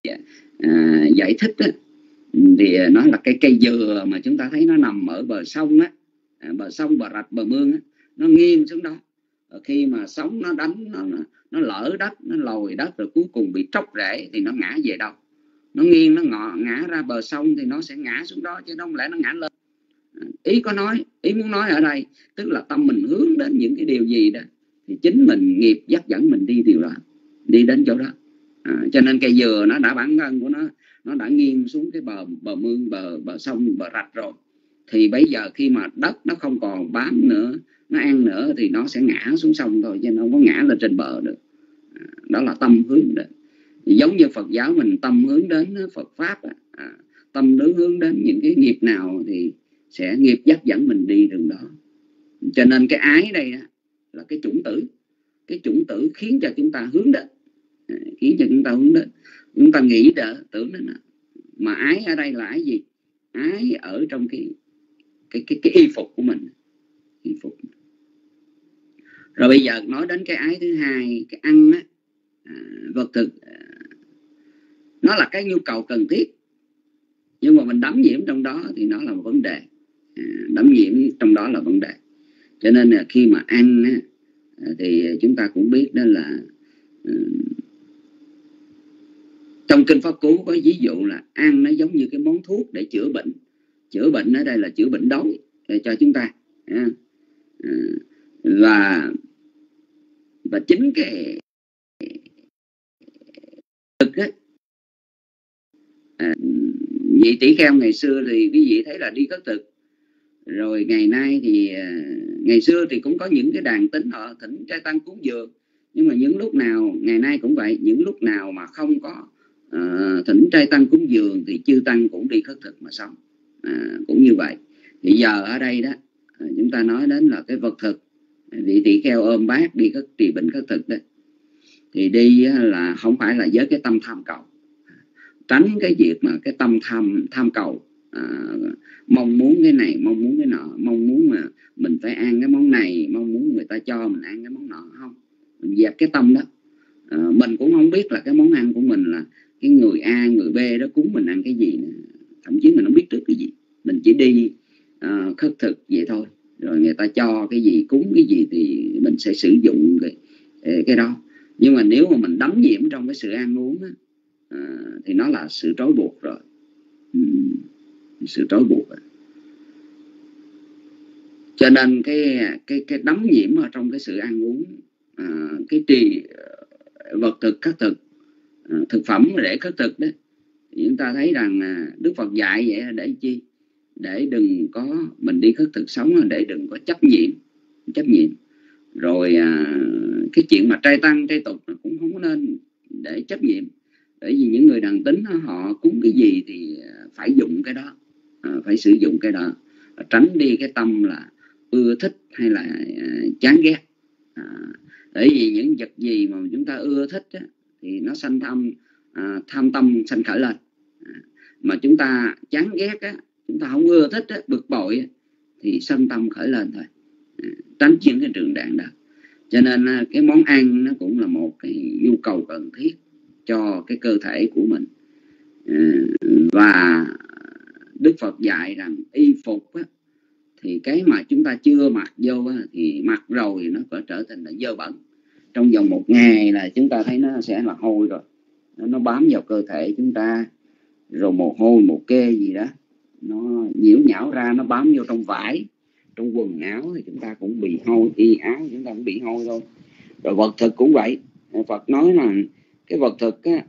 à, giải thích đó, thì nó là cái cây dừa mà chúng ta thấy nó nằm ở bờ sông á, à, bờ sông, bờ rạch, bờ mương á, nó nghiêng xuống đó. Khi mà sóng nó đánh, nó nó lỡ đất, nó lồi đất, rồi cuối cùng bị tróc rễ thì nó ngã về đâu? Nó nghiêng, nó ngọ ngã ra bờ sông thì nó sẽ ngã xuống đó, chứ không lẽ nó ngã lên. Ý có nói, ý muốn nói ở đây tức là tâm mình hướng đến những cái điều gì đó thì chính mình nghiệp dắt dẫn mình đi điều đó, đi đến chỗ đó. À, cho nên cây dừa nó đã bản thân của nó nó đã nghiêng xuống cái bờ bờ mương, bờ bờ sông, bờ rạch rồi, thì bây giờ khi mà đất nó không còn bám nữa, nó ăn nữa thì nó sẽ ngã xuống sông thôi, chứ nó không có ngã lên trên bờ được. À, đó là tâm hướng đến. Giống như Phật giáo mình tâm hướng đến Phật pháp, à, tâm hướng hướng đến những cái nghiệp nào thì sẽ nghiệp dắt dẫn mình đi đường đó. Cho nên cái ái đây là cái chủng tử, cái chủng tử khiến cho chúng ta hướng đến, à, khiến cho chúng ta hướng đến, chúng ta nghĩ đỡ tưởng đến nó. Mà ái ở đây là ái gì? Ái ở trong cái cái cái, cái y phục của mình, y phục. Rồi bây giờ nói đến cái ái thứ hai, cái ăn á, à, vật thực, à, nó là cái nhu cầu cần thiết, nhưng mà mình đắm nhiễm trong đó thì nó là một vấn đề, à, đắm nhiễm trong đó là vấn đề. Cho nên là khi mà ăn á, thì chúng ta cũng biết đó là uh, trong kinh Pháp Cú có ví dụ là ăn nó giống như cái món thuốc để chữa bệnh. Chữa bệnh ở đây là chữa bệnh đói cho chúng ta, à, uh, và và chính cái thực á, à, vị tỷ kheo ngày xưa thì quý vị thấy là đi khất thực. Rồi ngày nay thì ngày xưa thì cũng có những cái đàn tính họ thỉnh trai tăng cúng dường, nhưng mà những lúc nào ngày nay cũng vậy, những lúc nào mà không có uh, thỉnh trai tăng cúng dường thì chư tăng cũng đi khất thực mà sống, à, cũng như vậy. Thì giờ ở đây đó chúng ta nói đến là cái vật thực, vị tỷ kheo ôm bát đi khất trì bệnh khất thực đó, thì đi là không phải là với cái tâm tham cầu, tránh cái việc mà cái tâm tham tham cầu, à, mong muốn cái này, mong muốn cái nọ, mong muốn mà mình phải ăn cái món này, mong muốn người ta cho mình ăn cái món nọ. Không, mình dẹp cái tâm đó. À, mình cũng không biết là cái món ăn của mình là cái người A, người B đó cúng mình ăn cái gì nữa. Thậm chí mình không biết trước cái gì, mình chỉ đi uh, khất thực vậy thôi. Rồi người ta cho cái gì, cúng cái gì thì mình sẽ sử dụng cái, cái đó. Nhưng mà nếu mà mình đắm nhiễm trong cái sự ăn uống á, uh, thì nó là sự trói buộc rồi. Uhm, sự trói buộc rồi. Cho nên cái cái cái đắm nhiễm ở trong cái sự ăn uống, à, cái trì vật thực khất thực, à, thực phẩm để khất thực đó, chúng ta thấy rằng à, Đức Phật dạy vậy để chi? Để đừng có mình đi khất thực sống, để đừng có chấp nhiệm chấp nhiệm rồi à, cái chuyện mà trai tăng trai tục cũng không có nên để chấp nhiệm, bởi vì những người đàn tính họ cúng cái gì thì phải dụng cái đó, à, phải sử dụng cái đó, tránh đi cái tâm là ưa thích hay là à, chán ghét, à, bởi vì những vật gì mà chúng ta ưa thích á, thì nó sanh tham, à, tham tâm sanh khởi lên, à, mà chúng ta chán ghét á, chúng ta không ưa thích á, bực bội á, thì sanh tâm khởi lên thôi, à, tránh những cái trường đạn đó. Cho nên à, cái món ăn nó cũng là một cái nhu cầu cần thiết cho cái cơ thể của mình, à, và Đức Phật dạy rằng y phục á, thì cái mà chúng ta chưa mặc vô á, thì mặc rồi nó có trở thành là dơ bẩn, trong vòng một ngày là chúng ta thấy nó sẽ là hôi rồi, nó bám vào cơ thể chúng ta, rồi mồ hôi mồ kê gì đó nó nhiễu nhão ra, nó bám vô trong vải, trong quần áo thì chúng ta cũng bị hôi, y áo chúng ta cũng bị hôi thôi. Rồi vật thực cũng vậy, Phật nói là cái vật thực á,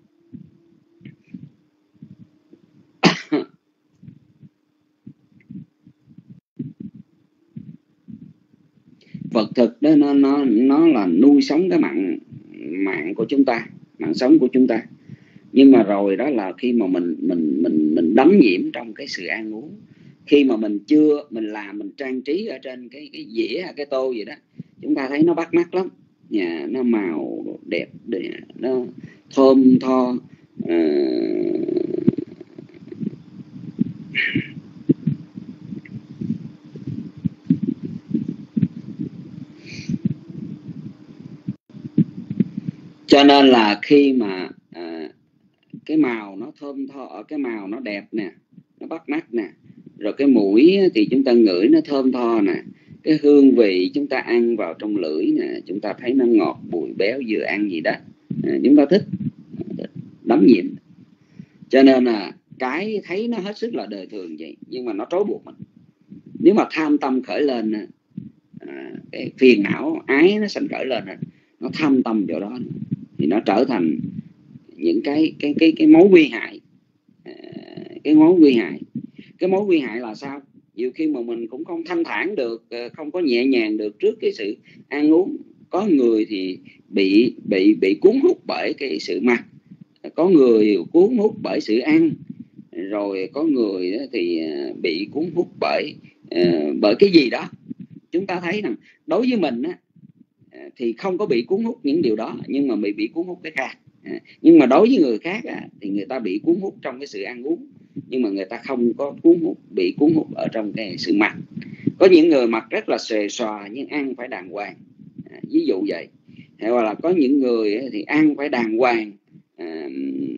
vật thực đó nó nó nó là nuôi sống cái mạng mạng của chúng ta, mạng sống của chúng ta. Nhưng mà rồi đó là khi mà mình mình mình mình đắm nhiễm trong cái sự ăn uống, khi mà mình chưa mình làm mình trang trí ở trên cái cái dĩa cái tô gì đó, chúng ta thấy nó bắt mắt lắm, nhà nó màu đẹp, nó thơm tho, uh, cho nên là khi mà à, cái màu nó thơm tho, cái màu nó đẹp nè, nó bắt mắt nè, rồi cái mũi thì chúng ta ngửi nó thơm tho nè, cái hương vị chúng ta ăn vào trong lưỡi nè, chúng ta thấy nó ngọt bùi béo vừa ăn gì đó, à, chúng ta thích, đắm nhiễm. Cho nên là cái thấy nó hết sức là đời thường vậy, nhưng mà nó trói buộc mình. Nếu mà tham tâm khởi lên, à, cái phiền não ái nó sanh khởi lên, nó tham tâm vào đó thì nó trở thành những cái cái cái cái mối nguy hại, à, cái mối nguy hại. Cái mối nguy hại là sao? Nhiều khi mà mình cũng không thanh thản được, không có nhẹ nhàng được trước cái sự ăn uống. Có người thì bị bị bị cuốn hút bởi cái sự mặc, có người cuốn hút bởi sự ăn, rồi có người thì bị cuốn hút bởi uh, bởi cái gì đó. Chúng ta thấy rằng đối với mình á, thì không có bị cuốn hút những điều đó, nhưng mà bị bị cuốn hút cái khác. À, nhưng mà đối với người khác á, thì người ta bị cuốn hút trong cái sự ăn uống, nhưng mà người ta không có cuốn hút, bị cuốn hút ở trong cái sự mặc. Có những người mặc rất là xòe xòa nhưng ăn phải đàng hoàng, à, ví dụ vậy. Hay là có những người thì ăn phải đàng hoàng, à,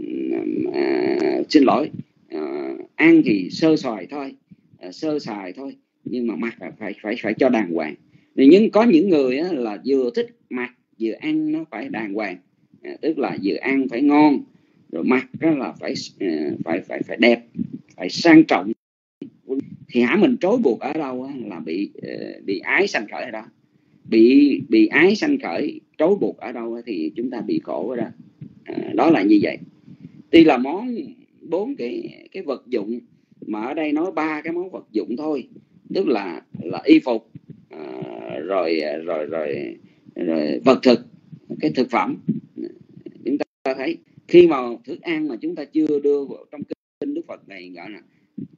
à, xin lỗi, à, ăn thì sơ xoài thôi, à, sơ sài thôi, nhưng mà mặc phải phải phải cho đàng hoàng. Nhưng có những người á, là vừa thích mặc vừa ăn nó phải đàng hoàng, à, tức là vừa ăn phải ngon, rồi mặc đó là phải uh, phải phải phải đẹp, phải sang trọng. Thì hả mình trói buộc ở đâu á, là bị uh, bị ái sanh khởi ở đó, bị bị ái sanh khởi trói buộc ở đâu á, thì chúng ta bị khổ ở đó. À, đó là như vậy. Tuy là món bốn cái cái vật dụng, mà ở đây nói ba cái món vật dụng thôi, tức là là y phục, à, rồi, rồi rồi rồi vật thực, cái thực phẩm. Chúng ta thấy khi mà thức ăn mà chúng ta chưa đưa vào trong kinh Đức Phật này gọi là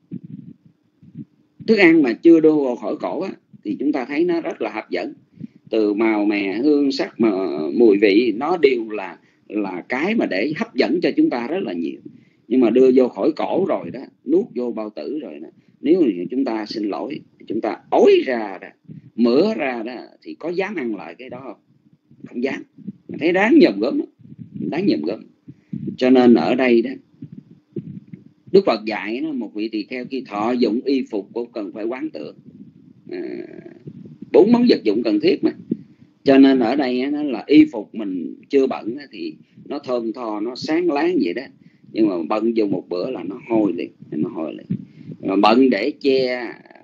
thức ăn mà chưa đưa vào khỏi cổ á, thì chúng ta thấy nó rất là hấp dẫn, từ màu mè, hương sắc, mà mùi vị, nó đều là là cái mà để hấp dẫn cho chúng ta rất là nhiều. Nhưng mà đưa vô khỏi cổ rồi đó, nuốt vô bao tử rồi đó, nếu chúng ta xin lỗi, chúng ta ói ra đó, mửa ra đó, thì có dám ăn lại cái đó không? Không dám. Thấy đáng nhầm gớm, đáng nhầm gớm. Cho nên ở đây đó, Đức Phật dạy nó, một vị tỳ kheo khi thọ dụng y phục cũng cần phải quán tưởng, à, bốn món vật dụng cần thiết mà. Cho nên ở đây nó là y phục mình chưa bận thì nó thơm tho, nó sáng láng vậy đó, nhưng mà bận dùng một bữa là nó hôi liền, nó hôi liền. Mà bận để che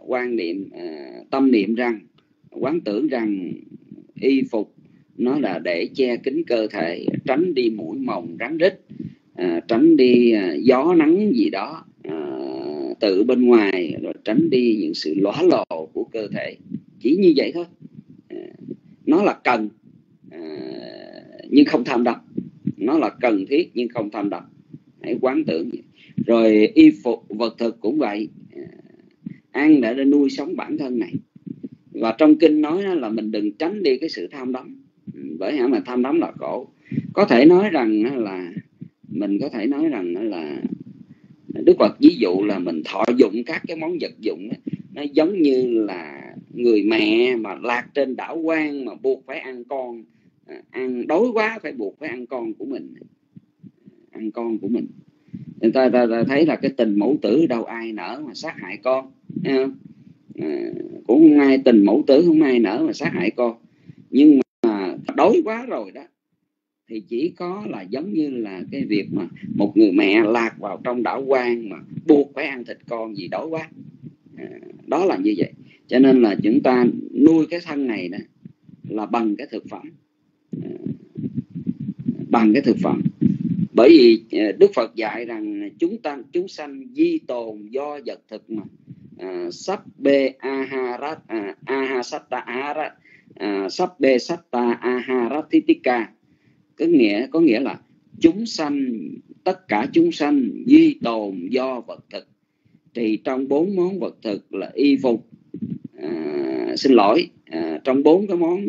quan niệm à, tâm niệm rằng, quán tưởng rằng y phục nó là để che kín cơ thể, tránh đi mũi mồng rắn rít, à, tránh đi à, gió nắng gì đó à, từ bên ngoài, rồi tránh đi những sự lóa lồ của cơ thể. Chỉ như vậy thôi. À, nó là cần à, nhưng không tham đắm. Nó là cần thiết nhưng không tham đắm. Hãy quán tưởng vậy. Rồi y phục vật thực cũng vậy, à, ăn để nuôi sống bản thân này. Và trong kinh nói là mình đừng tránh đi cái sự tham đắm, bởi hả mà tham đắm là khổ. Có thể nói rằng là mình có thể nói rằng là Đức Phật ví dụ là mình thọ dụng các cái món vật dụng, nó giống như là người mẹ mà lạc trên đảo hoang mà buộc phải ăn con, ăn đói quá phải buộc phải ăn con của mình, ăn con của mình. Người ta, ta, ta thấy là cái tình mẫu tử đâu ai nỡ mà sát hại con, thấy không? À, cũng không ai tình mẫu tử, không ai nỡ mà sát hại con. Nhưng mà đói quá rồi đó thì chỉ có là giống như là cái việc mà một người mẹ lạc vào trong đảo hoang mà buộc phải ăn thịt con vì đói quá. À, đó là như vậy. Cho nên là chúng ta nuôi cái thân này đó là bằng cái thực phẩm, à, bằng cái thực phẩm. Bởi vì Đức Phật dạy rằng chúng ta chúng sanh di tồn do vật thực mà. À, sắp bê aharat à, ahasatta aharat à, sắp bê satta aharatika, có nghĩa có nghĩa là chúng sanh, tất cả chúng sanh di tồn do vật thực. Thì trong bốn món vật thực là y phục, à, xin lỗi à, trong bốn cái món,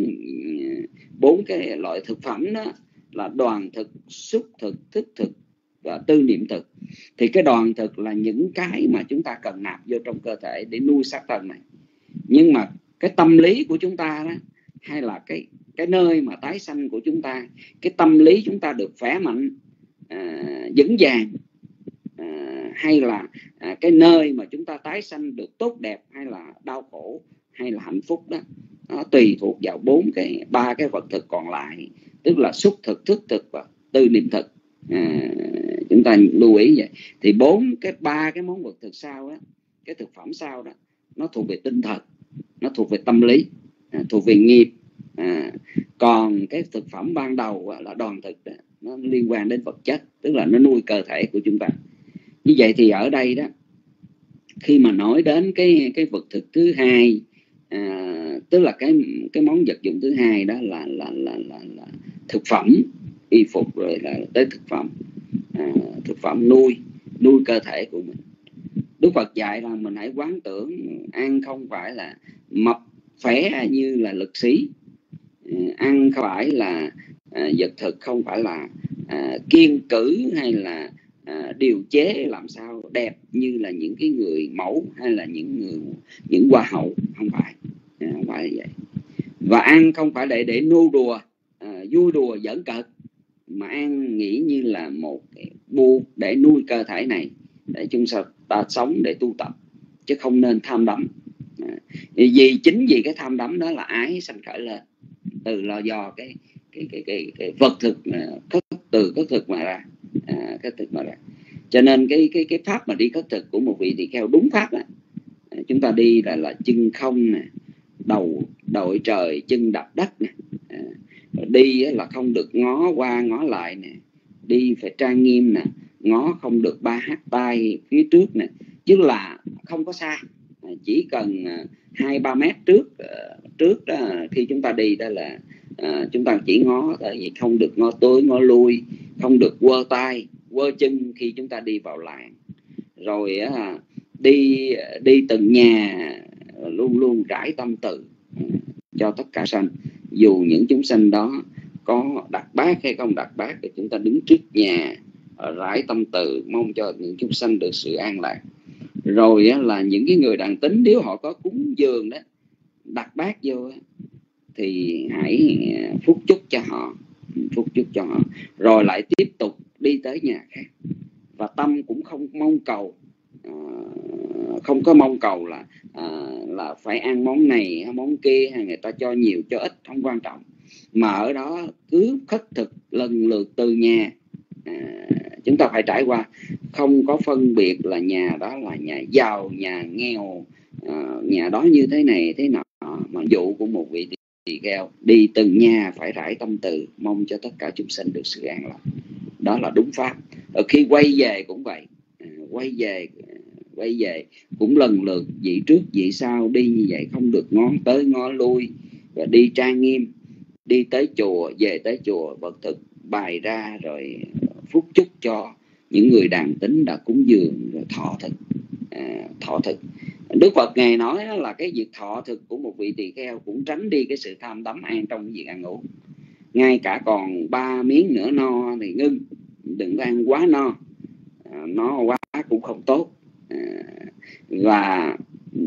bốn cái loại thực phẩm đó là đoàn thực, xúc thực, thức thực và tư niệm thực. Thì cái đoàn thực là những cái mà chúng ta cần nạp vô trong cơ thể để nuôi xác thân này. Nhưng mà cái tâm lý của chúng ta đó, hay là cái cái nơi mà tái sanh của chúng ta, cái tâm lý chúng ta được khỏe mạnh, à, vững vàng, à, hay là à, cái nơi mà chúng ta tái sanh được tốt đẹp hay là đau khổ hay là hạnh phúc đó, nó tùy thuộc vào bốn cái ba cái vật thực còn lại, tức là xúc thực, thức thực và tư niệm thực. À, chúng ta lưu ý vậy. Thì bốn cái ba cái món vật thực sau đó, cái thực phẩm sau đó, nó thuộc về tinh thần, nó thuộc về tâm lý, à, thuộc về nghiệp. À, còn cái thực phẩm ban đầu là đoàn thực đó, nó liên quan đến vật chất, tức là nó nuôi cơ thể của chúng ta. Như vậy thì ở đây đó, khi mà nói đến cái cái vật thực thứ hai, à, tức là cái cái món vật dụng thứ hai đó là là là là, là thực phẩm, y phục, rồi là tới thực phẩm, à, thực phẩm nuôi nuôi cơ thể của mình. Đức Phật dạy rằng mình hãy quán tưởng ăn không phải là mập phé như là lực sĩ, ăn không phải là à, vật thực, không phải là à, kiêng cữ hay là à, điều chế làm sao đẹp như là những cái người mẫu hay là những người những hoa hậu, không phải, à, không phải vậy. Và ăn không phải để để nô đùa, à, vui đùa giỡn cợt, mà ăn nghĩ như là một cái buộc để nuôi cơ thể này, để chúng ta sống để tu tập, chứ không nên tham đắm. À, vì chính vì cái tham đắm đó là ái sanh khởi lên, từ là do cái cái cái cái, cái vật thực khất, từ khất thực mà ra, à, khất thực mà ra. Cho nên cái cái cái pháp mà đi khất thực của một vị tỳ kheo đúng pháp đó, à, chúng ta đi là là chân không nè, đầu đội trời, chân đạp đất nè, à, đi là không được ngó qua ngó lại nè, đi phải trang nghiêm nè, ngó không được ba hát tay phía trước nè, chứ là không có xa, à, chỉ cần hai ba mét trước trước đó, khi chúng ta đi đó là à, chúng ta chỉ ngó thôi, không được ngó tới ngó lui, không được quơ tay quơ chân khi chúng ta đi vào làng. Rồi à, đi đi từng nhà luôn luôn rải tâm từ cho tất cả sanh, dù những chúng sanh đó có đặt bát hay không đặt bát, thì chúng ta đứng trước nhà rải tâm từ, mong cho những chúng sanh được sự an lạc. Rồi á, là những cái người đàn tín, nếu họ có cúng dường đó, đặt bát vô thì hãy phúc chúc cho họ, phúc chúc cho họ, rồi lại tiếp tục đi tới nhà khác. Và tâm cũng không mong cầu, à, không có mong cầu là à, là phải ăn món này món kia, hay người ta cho nhiều cho ít, không quan trọng, mà ở đó cứ khất thực lần lượt từ nhà. À, chúng ta phải trải qua, không có phân biệt là nhà đó là nhà giàu, nhà nghèo, uh, nhà đó như thế này thế nọ, mà dụ của một vị tỳ kheo đi từng nhà phải rải tâm từ mong cho tất cả chúng sinh được sự an lạc. Đó là đúng pháp. Ở khi quay về cũng vậy, uh, quay về quay về cũng lần lượt vị trước vị sau đi như vậy, không được ngó tới ngó lui, và đi trang nghiêm, đi tới chùa về tới chùa vật thực bày ra rồi phúc chúc cho những người đàn tính đã cúng dường rồi thọ thực. À, thọ thực Đức Phật ngài nói là cái việc thọ thực của một vị tỳ kheo cũng tránh đi cái sự tham đắm an trong việc ăn uống. Ngay cả còn ba miếng nữa no thì ngưng, đừng có ăn quá no, à, no quá cũng không tốt. À, và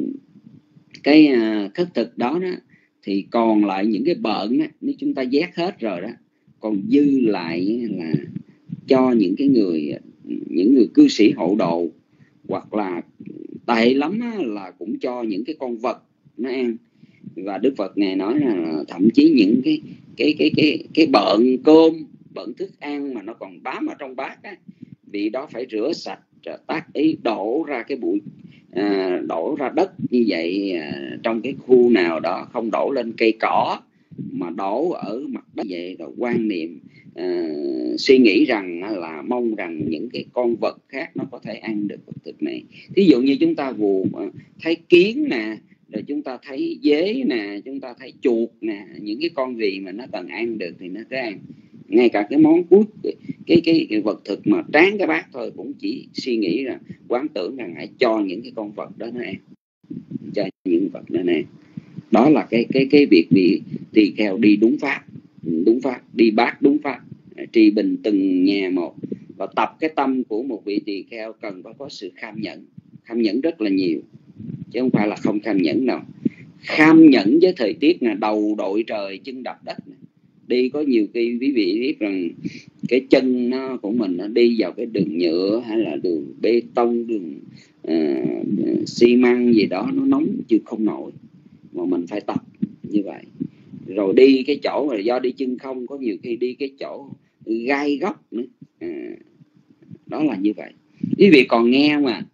cái à, khất thực đó, đó thì còn lại những cái bợn đó, nếu chúng ta vét hết rồi đó, còn dư lại là cho những cái người những người cư sĩ hộ độ, hoặc là tệ lắm là cũng cho những cái con vật nó ăn. Và Đức Phật ngài nói là thậm chí những cái cái cái cái cái bợn cơm, bợn thức ăn mà nó còn bám ở trong bát á, vì đó phải rửa sạch, tác ý đổ ra cái bụi, à, đổ ra đất như vậy, à, trong cái khu nào đó, không đổ lên cây cỏ mà đổ ở mặt đất vậy, rồi quan niệm à, suy nghĩ rằng là mong rằng những cái con vật khác nó có thể ăn được vật thực này. Thí dụ như chúng ta vù thấy kiến nè, rồi chúng ta thấy dế nè, chúng ta thấy chuột nè, những cái con gì mà nó cần ăn được thì nó cứ ăn. Ngay cả cái món cuối, cái, cái cái vật thực mà tráng cái bát thôi cũng chỉ suy nghĩ rằng, quán tưởng rằng hãy cho những cái con vật đó nó ăn, cho những vật đó nó ăn. Đó là cái cái cái việc bị tỳ kheo đi đúng pháp, đúng pháp, đi bát đúng pháp, trì bình từng nhà một. Và tập cái tâm của một vị tỳ kheo cần phải có sự kham nhẫn, kham nhẫn rất là nhiều, chứ không phải là không kham nhẫn đâu. Kham nhẫn với thời tiết là đầu đội trời chân đập đất này. Đi có nhiều khi quý vị biết rằng cái chân nó của mình nó đi vào cái đường nhựa hay là đường bê tông, đường uh, xi măng gì đó, nó nóng chứ không nổi, mà mình phải tập như vậy. Rồi đi cái chỗ mà do đi chân không, có nhiều khi đi cái chỗ gai góc nữa, à, đó là như vậy. Quý vị còn nghe không à?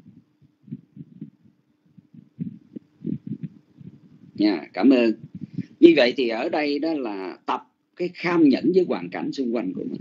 Nha, cảm ơn. Như vậy thì ở đây đó là tập cái kham nhẫn với hoàn cảnh xung quanh của mình.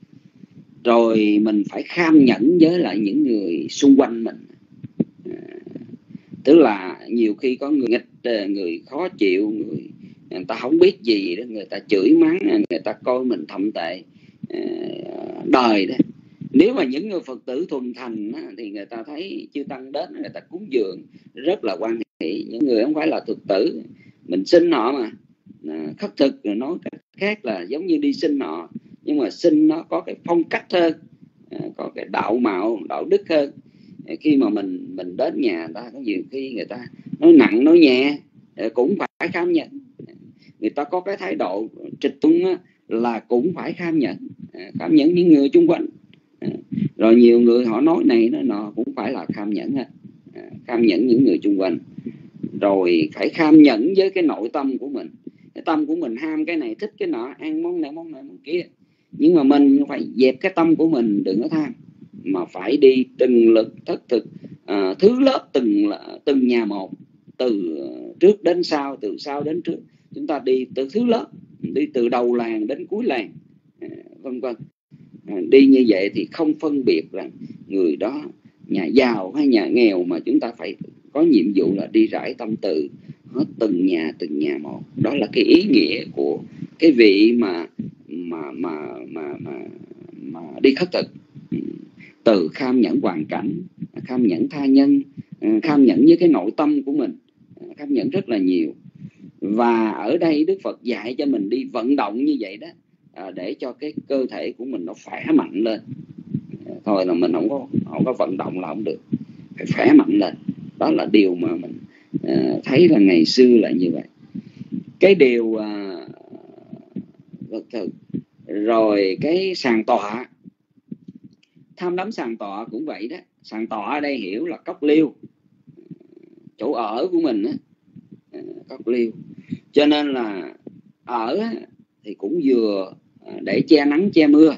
Rồi mình phải kham nhẫn với lại những người xung quanh mình. À, tức là nhiều khi có người nghịch, người khó chịu, người, người ta không biết gì đó, người ta chửi mắng, người ta coi mình thậm tệ à, đời đó. Nếu mà những người Phật tử thuần thành á, thì người ta thấy chư tăng đến, người ta cúng dường rất là quan hệ. Những người không phải là Phật tử, mình xin họ mà à, khất thực, rồi nói cách khác là giống như đi xin họ, nhưng mà xin nó có cái phong cách hơn, à, có cái đạo mạo, đạo đức hơn. Khi mà mình mình đến nhà ta, có nhiều khi người ta nói nặng nói nhẹ cũng phải kham nhẫn. Người ta có cái thái độ trịch tung á, là cũng phải kham nhẫn, à, kham nhẫn những người chung quanh. À, rồi nhiều người họ nói này nói nọ cũng phải là kham nhẫn hết, à, kham nhẫn những người chung quanh. Rồi phải kham nhẫn với cái nội tâm của mình. Cái tâm của mình ham cái này, thích cái nọ, ăn món này món này món kia, nhưng mà mình phải dẹp cái tâm của mình đừng có tham, mà phải đi từng lực thất thực, à, thứ lớp từng từng nhà một, từ trước đến sau, từ sau đến trước. Chúng ta đi từ thứ lớp, đi từ đầu làng đến cuối làng, à, vân vân. À, đi như vậy thì không phân biệt rằng người đó nhà giàu hay nhà nghèo, mà chúng ta phải có nhiệm vụ là đi rải tâm từ hết từng nhà từng nhà một. Đó là cái ý nghĩa của cái vị mà mà mà mà mà, mà đi khất thực. Từ kham nhẫn hoàn cảnh, kham nhẫn tha nhân, kham nhẫn với cái nội tâm của mình, kham nhẫn rất là nhiều. Và ở đây Đức Phật dạy cho mình đi vận động như vậy đó, à, để cho cái cơ thể của mình nó khỏe mạnh lên. Thôi là mình không có không có vận động là không được, phải khỏe mạnh lên. Đó là điều mà mình à, thấy là ngày xưa là như vậy. Cái điều à, vật thực. Rồi cái sàng tọa, tham đắm sàng tọa cũng vậy đó. Sàng tọa ở đây hiểu là cốc liêu, chỗ ở của mình đó, cốc liêu. Cho nên là ở thì cũng vừa để che nắng che mưa,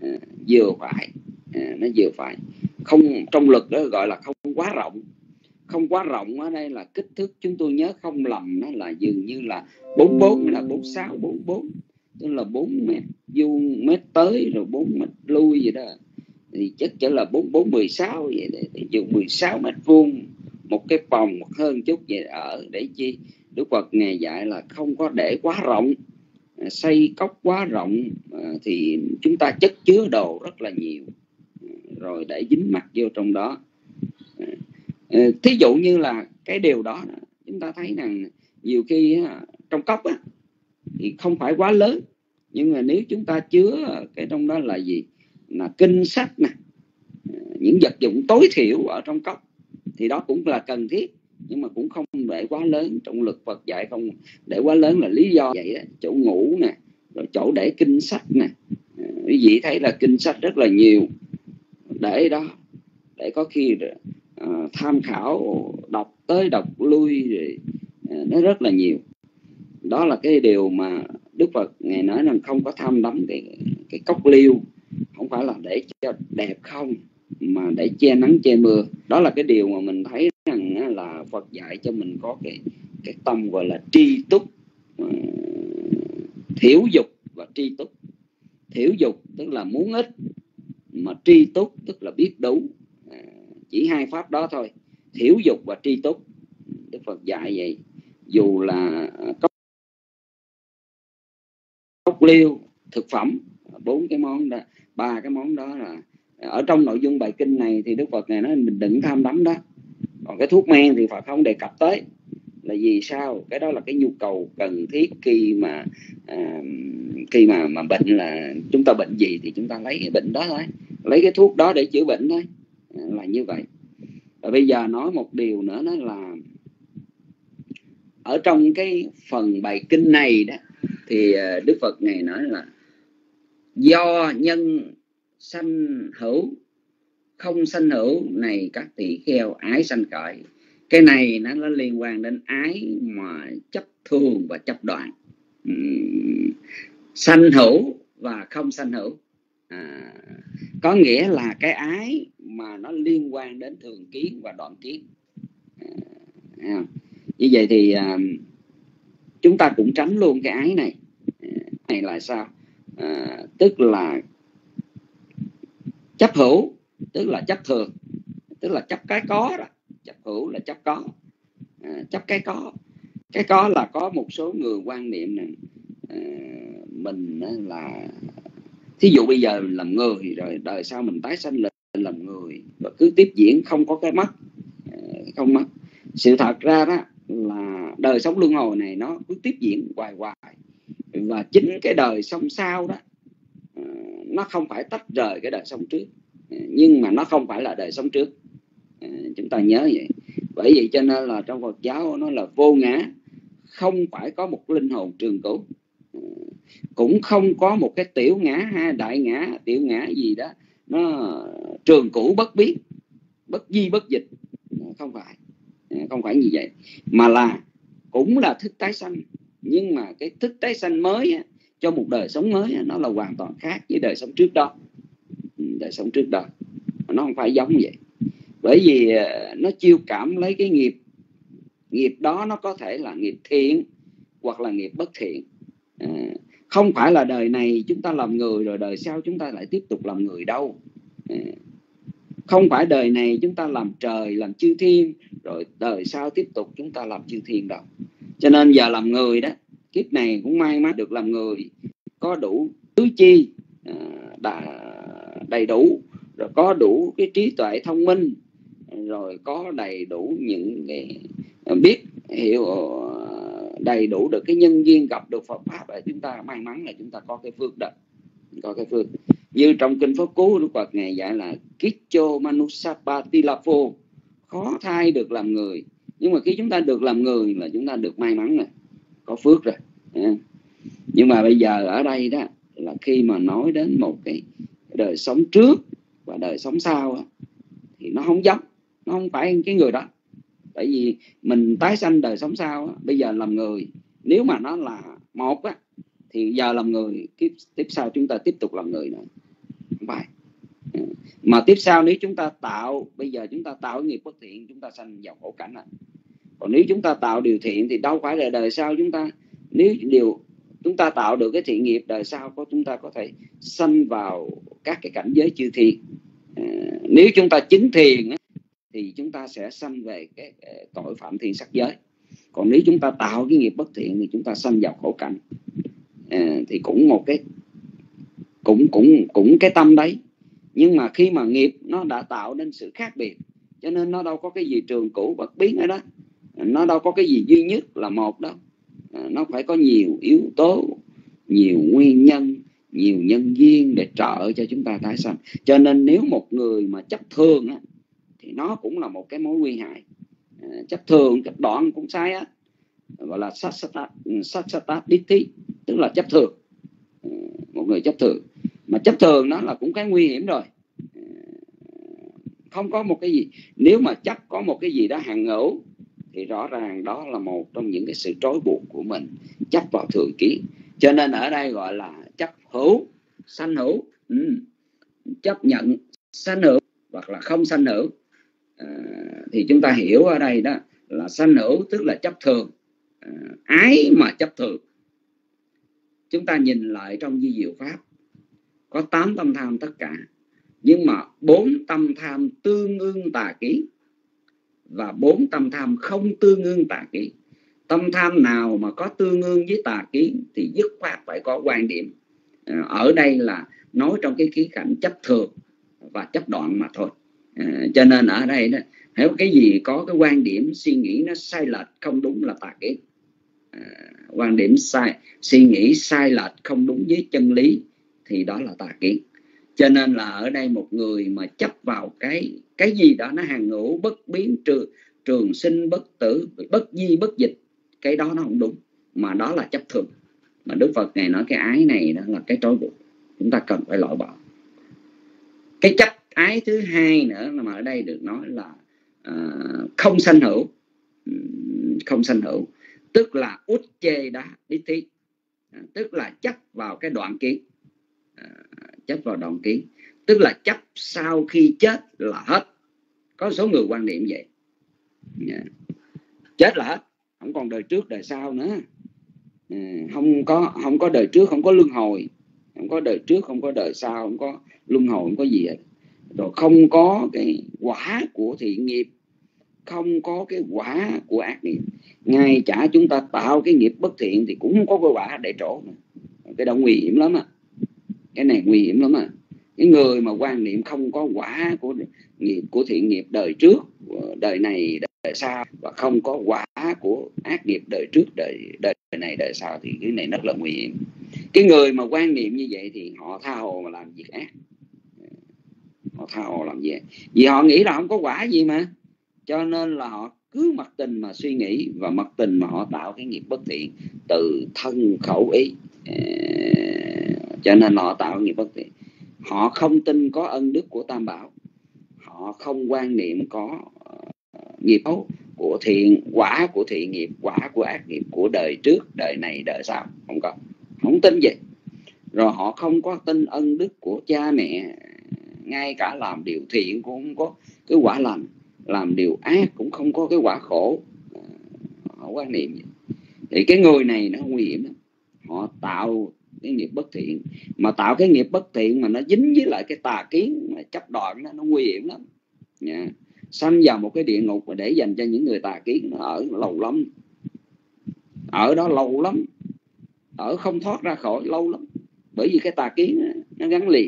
vừa phải, nó vừa phải. Không, trong lực đó gọi là không quá rộng, không quá rộng ở đây là kích thước, chúng tôi nhớ không lầm nó là dường như là bốn mươi bốn là bốn mươi sáu, bốn mươi bốn, tức là bốn mét vuông, mét tới rồi bốn mét lui vậy đó, thì chắc chắn là bốn bốn mười sáu vậy đấy, thì dùng mười sáu mét vuông một cái phòng một hơn chút vậy ở để chi. Đức Phật Ngài dạy là không có để quá rộng, xây cốc quá rộng thì chúng ta chất chứa đồ rất là nhiều rồi để dính mặt vô trong đó. Thí dụ như là cái điều đó chúng ta thấy rằng nhiều khi trong cốc á, thì không phải quá lớn, nhưng mà nếu chúng ta chứa cái trong đó là gì, là kinh sách nè, những vật dụng tối thiểu ở trong cốc thì đó cũng là cần thiết, nhưng mà cũng không để quá lớn. Trong luật Phật dạy không để quá lớn là lý do vậy đó. Chỗ ngủ nè, rồi chỗ để kinh sách nè, quý vị thấy là kinh sách rất là nhiều để đó, để có khi uh, tham khảo, đọc tới đọc lui rồi, uh, nó rất là nhiều. Đó là cái điều mà Đức Phật Ngài nói rằng không có tham đắm cái, cái cốc liêu, không phải là để cho đẹp không, mà để che nắng che mưa. Đó là cái điều mà mình thấy rằng là Phật dạy cho mình có cái, cái tâm gọi là tri túc, uh, thiểu dục và tri túc. Thiểu dục tức là muốn ít, mà tri túc tức là biết đủ. À, chỉ hai pháp đó thôi, thiểu dục và tri túc. Đức Phật dạy vậy. Dù là cốc, cốc liêu, thực phẩm, bốn cái món đó, ba cái món đó là ở trong nội dung bài kinh này thì Đức Phật này nói mình đừng tham đắm đó. Còn cái thuốc men thì Phật không đề cập tới. Là vì sao? Cái đó là cái nhu cầu cần thiết khi mà à, khi mà mà bệnh, là chúng ta bệnh gì thì chúng ta lấy cái bệnh đó thôi, lấy cái thuốc đó để chữa bệnh thôi, à, là như vậy. Và bây giờ nói một điều nữa, đó là ở trong cái phần bài kinh này đó thì Đức Phật Ngài nói là do nhân sanh hữu, không sanh hữu này các tỳ kheo ái sanh khởi. Cái này nó, nó liên quan đến ái mà chấp thường và chấp đoạn. uhm, Sanh hữu và không sanh hữu, à, có nghĩa là cái ái mà nó liên quan đến thường kiến và đoạn kiến. à, Như vậy thì à, chúng ta cũng tránh luôn cái ái này. Này là sao? À, tức là chấp hữu, tức là chấp thường, tức là chấp cái có đó. Chấp hữu là chấp có, à, chấp cái có. Cái có là có một số người quan niệm này, à, mình là thí dụ bây giờ mình làm người rồi đời sau mình tái sanh lên làm người và cứ tiếp diễn không có cái mất, à, không mất. Sự thật ra đó là đời sống luân hồi này nó cứ tiếp diễn hoài hoài, và chính cái đời sống sau đó à, nó không phải tách rời cái đời sống trước, à, nhưng mà nó không phải là đời sống trước. À, chúng ta nhớ vậy. Bởi vậy cho nên là trong Phật giáo nó là vô ngã, không phải có một linh hồn trường cửu, à, cũng không có một cái tiểu ngã hay đại ngã, tiểu ngã gì đó nó trường cửu bất biến, bất di bất dịch. À, không phải, à, không phải như vậy, mà là cũng là thức tái sanh, nhưng mà cái thức tái sanh mới á, cho một đời sống mới á, nó là hoàn toàn khác với đời sống trước đó. Đời sống trước đó nó không phải giống vậy. Bởi vì nó chiêu cảm lấy cái nghiệp. Nghiệp đó nó có thể là nghiệp thiện hoặc là nghiệp bất thiện. à, Không phải là đời này chúng ta làm người rồi đời sau chúng ta lại tiếp tục làm người đâu. à, Không phải đời này chúng ta làm trời, làm chư thiên, rồi đời sau tiếp tục chúng ta làm chư thiên đâu. Cho nên giờ làm người đó, kiếp này cũng may mắn được làm người, có đủ tứ chi à, đã đầy đủ, rồi có đủ cái trí tuệ thông minh, rồi có đầy đủ những cái biết hiểu, đầy đủ được cái nhân duyên gặp được Phật pháp, là chúng ta may mắn là chúng ta có cái phước đó, có cái phước. Như trong kinh Pháp Cú, Đức Phật Ngài dạy là Kicho Manusapatilapo, khó thai được làm người. Nhưng mà khi chúng ta được làm người là chúng ta được may mắn rồi, có phước rồi. Nhưng mà bây giờ ở đây đó là khi mà nói đến một cái đời sống trước và đời sống sau đó, thì nó không giống, nó không phải cái người đó. Tại vì mình tái sanh đời sống sau đó, bây giờ làm người, nếu mà nó là một á, thì giờ làm người, tiếp, tiếp sau chúng ta tiếp tục làm người nữa. Không phải. Mà tiếp sau nếu chúng ta tạo, bây giờ chúng ta tạo nghiệp bất thiện, chúng ta sanh vào khổ cảnh này. Còn nếu chúng ta tạo điều thiện thì đâu phải là đời sau chúng ta, nếu điều chúng ta tạo được cái thiện nghiệp, đời sau có chúng ta có thể sanh vào các cái cảnh giới chư thiên. À, nếu chúng ta chứng thiền thì chúng ta sẽ sanh về cái, cái tội phạm thiên sắc giới. Còn nếu chúng ta tạo cái nghiệp bất thiện thì chúng ta sanh vào khổ cảnh. À, thì cũng một cái cũng cũng cũng cái tâm đấy. Nhưng mà khi mà nghiệp nó đã tạo nên sự khác biệt, cho nên nó đâu có cái gì trường cũ bất biến ở đó, nó đâu có cái gì duy nhất là một đâu. À, nó phải có nhiều yếu tố, nhiều nguyên nhân, nhiều nhân duyên để trợ cho chúng ta tái sanh. Cho nên nếu một người mà chấp thường á, thì nó cũng là một cái mối nguy hại. À, chấp thường, chấp đoạn cũng sai á, gọi là satsata ditti, tức là chấp thường. À, một người chấp thường, mà chấp thường nó là cũng cái nguy hiểm rồi. À, không có một cái gì, nếu mà chấp có một cái gì đó hàng ngẫu thì rõ ràng đó là một trong những cái sự trói buộc của mình, chấp vào thường kiến. Cho nên ở đây gọi là chấp hữu, sanh hữu, ừ. chấp nhận sanh hữu hoặc là không sanh hữu. À, thì chúng ta hiểu ở đây đó là sanh hữu tức là chấp thường. À, ái mà chấp thường. Chúng ta nhìn lại trong Di Diệu Pháp có tám tâm tham tất cả, nhưng mà bốn tâm tham tương ưng tà kiến và bốn tâm tham không tương ưng tà kiến. Tâm tham nào mà có tương ưng với tà kiến thì dứt khoát phải có quan điểm. À, ở đây là nói trong cái khía cạnh chấp thường và chấp đoạn mà thôi. À, cho nên ở đây đó, nếu cái gì có cái quan điểm suy nghĩ nó sai lệch không đúng là tà kiến. À, quan điểm sai, suy nghĩ sai lệch không đúng với chân lý thì đó là tà kiến. Cho nên là ở đây một người mà chấp vào cái cái gì đó nó hàng ngũ, bất biến, trường, trường sinh bất tử, bất di bất dịch, cái đó nó không đúng, mà đó là chấp thường. Mà Đức Phật này nói cái ái này đó là cái trói buộc, chúng ta cần phải loại bỏ. Cái chấp ái thứ hai nữa mà ở đây được nói là uh, không sanh hữu. Không sanh hữu tức là út chê đá ditti, tức là chấp vào cái đoạn kiến. À, chấp vào đoạn kiến tức là chấp sau khi chết là hết. Có số người quan niệm vậy. Yeah. Chết là hết, không còn đời trước đời sau nữa. À, không có không có đời trước, không có luân hồi, không có đời trước, không có đời sau, không có luân hồi, không có gì hết. Rồi không có cái quả của thiện nghiệp, không có cái quả của ác nghiệp. Ngay cả chúng ta tạo cái nghiệp bất thiện thì cũng không có cái quả để trổ nữa. Cái đó nguy hiểm lắm à. Cái này nguy hiểm lắm à. Cái người mà quan niệm không có quả của nghiệp của thiện nghiệp đời trước, đời này đời sau, và không có quả của ác nghiệp đời trước đời, đời này đời sau thì cái này rất là nguy hiểm. Cái người mà quan niệm như vậy thì họ tha hồ mà làm việc ác. Họ tha hồ làm việc, vì họ nghĩ là không có quả gì mà, cho nên là họ cứ mặc tình mà suy nghĩ và mặc tình mà họ tạo cái nghiệp bất thiện từ thân khẩu ý. Cho nên họ tạo nghiệp bất thiện. Họ không tin có ân đức của Tam Bảo, họ không quan niệm có nghiệp xấu của thiện, quả của thiện nghiệp, quả của ác nghiệp của đời trước, đời này, đời sau, không có, không tin vậy. Rồi họ không có tin ân đức của cha mẹ, ngay cả làm điều thiện cũng không có cái quả lành, làm điều ác cũng không có cái quả khổ. Họ quan niệm vậy. Thì cái người này nó nguy hiểm lắm. Họ tạo cái nghiệp bất thiện, mà tạo cái nghiệp bất thiện mà nó dính với lại cái tà kiến mà chấp đoạn đó, nó nguy hiểm lắm. Yeah. Sanh vào một cái địa ngục mà để dành cho những người tà kiến, nó ở lâu lắm, ở đó lâu lắm, ở không thoát ra khỏi lâu lắm. Bởi vì cái tà kiến nó, nó gắn liền,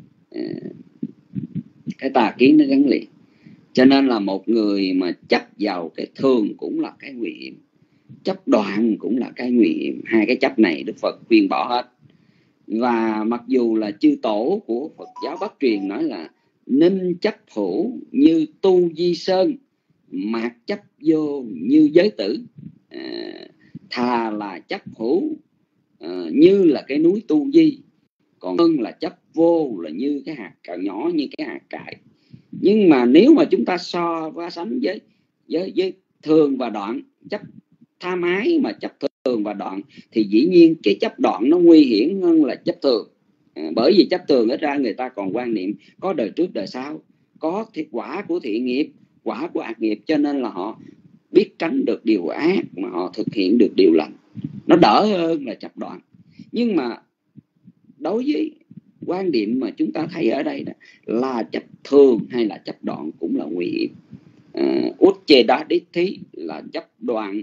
cái tà kiến nó gắn liền. Cho nên là một người mà chấp vào cái thường cũng là cái nguy hiểm, chấp đoạn cũng là cái nguy hiểm. Hai cái chấp này Đức Phật khuyên bỏ hết. Và mặc dù là chư tổ của Phật giáo Bắc truyền nói là nên chấp hữu như tu di sơn, mạt chấp vô như giới tử. À, thà là chấp hữu à, như là cái núi tu di, còn hơn là chấp vô là như cái hạt cải nhỏ, như cái hạt cải. Nhưng mà nếu mà chúng ta so và sánh với, với, với thường và đoạn, chấp tham ái mà chấp thường và đoạn, thì dĩ nhiên cái chấp đoạn nó nguy hiểm hơn là chấp thường. À, bởi vì chấp thường ít ra người ta còn quan niệm có đời trước đời sau, có thiệt quả của thiện nghiệp, quả của ác nghiệp, cho nên là họ biết tránh được điều ác mà họ thực hiện được điều lành, nó đỡ hơn là chấp đoạn. Nhưng mà đối với quan điểm mà chúng ta thấy ở đây đó, là chấp thường hay là chấp đoạn cũng là nguy hiểm. Ucceda Ditti là chấp đoạn,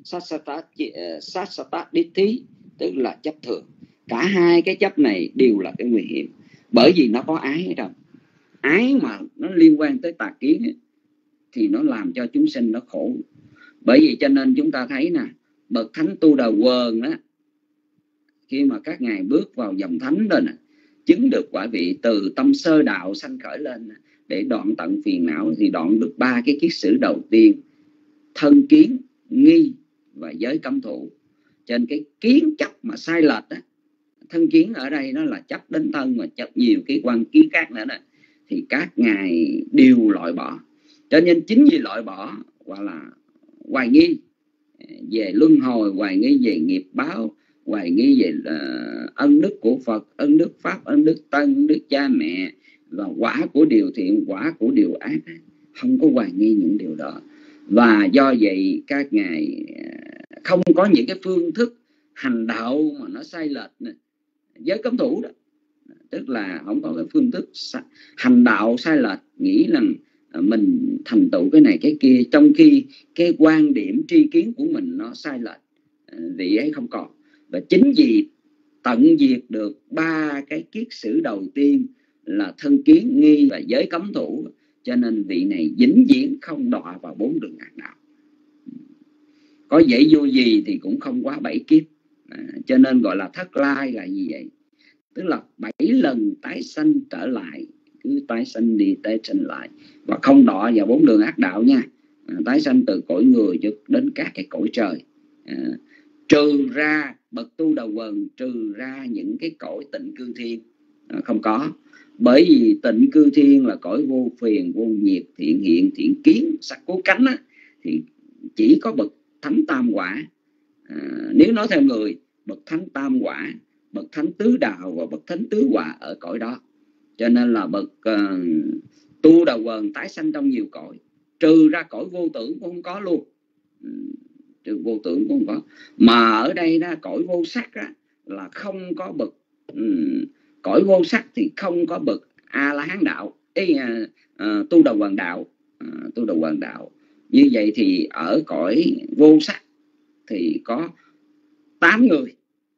Sassata Ditti tức là chấp thường. Cả hai cái chấp này đều là cái nguy hiểm, bởi vì nó có ái ở đâu. Ái mà nó liên quan tới tà kiến ấy, thì nó làm cho chúng sinh nó khổ. Bởi vì cho nên chúng ta thấy nè, bậc thánh Tu Đà Quần á, khi mà các ngài bước vào dòng thánh rồi nè, chứng được quả vị từ tâm sơ đạo sanh khởi lên để đoạn tận phiền não, thì đoạn được ba cái kiết sử đầu tiên: thân kiến, nghi và giới cấm thủ. Cho nên cái kiến chấp mà sai lệch á, thân kiến ở đây nó là chấp đến thân, mà chấp nhiều cái quan kiến khác nữa nè, thì các ngài đều loại bỏ. Cho nên chính vì loại bỏ hoặc là hoài nghi về luân hồi, hoài nghi về nghiệp báo, hoài nghi về uh, ân đức của Phật, ân đức Pháp, ân đức Tăng, ân đức cha mẹ, và quả của điều thiện, quả của điều ác, không có hoài nghi những điều đó. Và do vậy các ngài không có những cái phương thức hành đạo mà nó sai lệch này. Giới cấm thủ đó, tức là không có cái phương thức hành đạo sai lệch, nghĩ rằng mình thành tựu cái này cái kia, trong khi cái quan điểm tri kiến của mình nó sai lệch, vị ấy không còn. Và chính vì tận diệt được ba cái kiết sử đầu tiên là thân kiến, nghi và giới cấm thủ, cho nên vị này vĩnh viễn không đọa vào bốn đường ác đạo. Có dễ vô gì thì cũng không quá bảy kiếp, à, cho nên gọi là thất lai là gì vậy? Tức là bảy lần tái sanh trở lại, cứ tái sanh đi tái sanh lại, và không đọa vào bốn đường ác đạo nha. À, tái sanh từ cõi người cho đến các cái cõi trời, à, trừ ra bậc Tu Đà Quần, trừ ra những cái cõi tịnh cư thiên, à, không có. Bởi vì tịnh cư thiên là cõi vô phiền, vô nhiệt, thiện hiện, thiện kiến, sắc cố cánh á, thì chỉ có bậc thánh tam quả. À, nếu nói theo người, bậc thánh tam quả, bậc thánh tứ đạo và bậc thánh tứ quả ở cõi đó. Cho nên là bậc uh, Tu Đà Quần tái sanh trong nhiều cõi, trừ ra cõi vô tưởng cũng không có luôn, trừ vô tưởng cũng không có. Mà ở đây đó, cõi vô sắc đó, là không có bậc um, cõi vô sắc thì không có bậc A La Hán đạo, Ê, uh, uh, Tu Đà Quần đạo, uh, Tu Đà Quần đạo. Như vậy thì ở cõi vô sắc thì có tám người,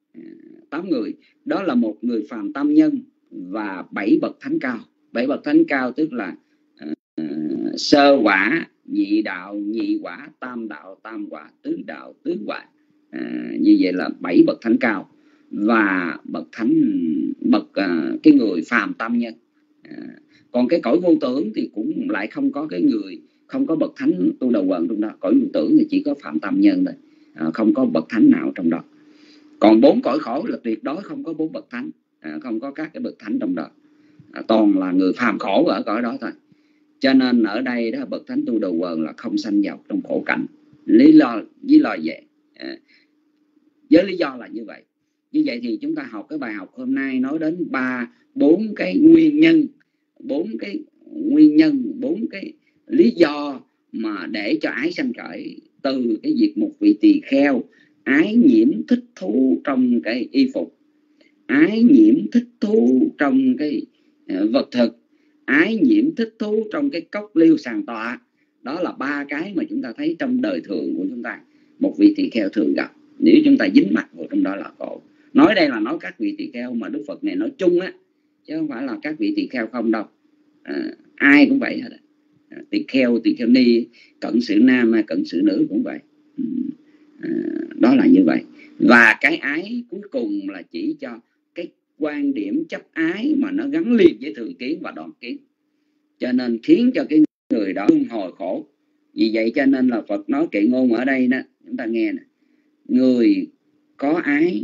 tám người, đó là một người phàm tam nhân và bảy bậc thánh cao. Bảy bậc thánh cao tức là uh, sơ quả, nhị đạo, nhị quả, tam đạo, tam quả, tứ đạo, tứ quả. Uh, như vậy là bảy bậc thánh cao và bậc thánh bậc uh, cái người phàm tam nhân. Uh, còn cái cõi vô tưởng thì cũng lại không có cái người, không có bậc thánh Tu Đà Quần trong đó. Cõi vô tưởng thì chỉ có phạm tam nhân thôi, uh, không có bậc thánh nào trong đó. Còn bốn cõi khổ là tuyệt đối không có bốn bậc thánh, à, không có các cái bậc thánh trong đó, à, toàn là người phàm khổ ở cõi đó thôi. Cho nên ở đây đó, bậc thánh Tu Đà Quần là không sanh vào trong khổ cảnh. Lý do lý do vậy, à, với lý do là như vậy. Như vậy thì chúng ta học cái bài học hôm nay nói đến ba bốn cái nguyên nhân, bốn cái nguyên nhân, bốn cái lý do mà để cho ái sanh khởi, từ cái việc một vị tỳ kheo ái nhiễm thích thú trong cái y phục, ái nhiễm thích thú trong cái vật thực, ái nhiễm thích thú trong cái cốc liêu sàn tọa. Đó là ba cái mà chúng ta thấy trong đời thường của chúng ta, một vị tỳ kheo thường gặp. Nếu chúng ta dính mắc vào trong đó là khổ. Nói đây là nói các vị tỳ kheo mà Đức Phật này nói chung á, chứ không phải là các vị tỳ kheo không đâu. À, ai cũng vậy hết. À, tỳ kheo, tỳ kheo ni, cận sự nam, cận sự nữ cũng vậy. Ừ. À, đó là như vậy. Và cái ái cuối cùng là chỉ cho cái quan điểm chấp ái mà nó gắn liền với thường kiến và đoạn kiến, cho nên khiến cho cái người đó luân hồi khổ. Vì vậy cho nên là Phật nói kệ ngôn ở đây đó, chúng ta nghe nè: người có ái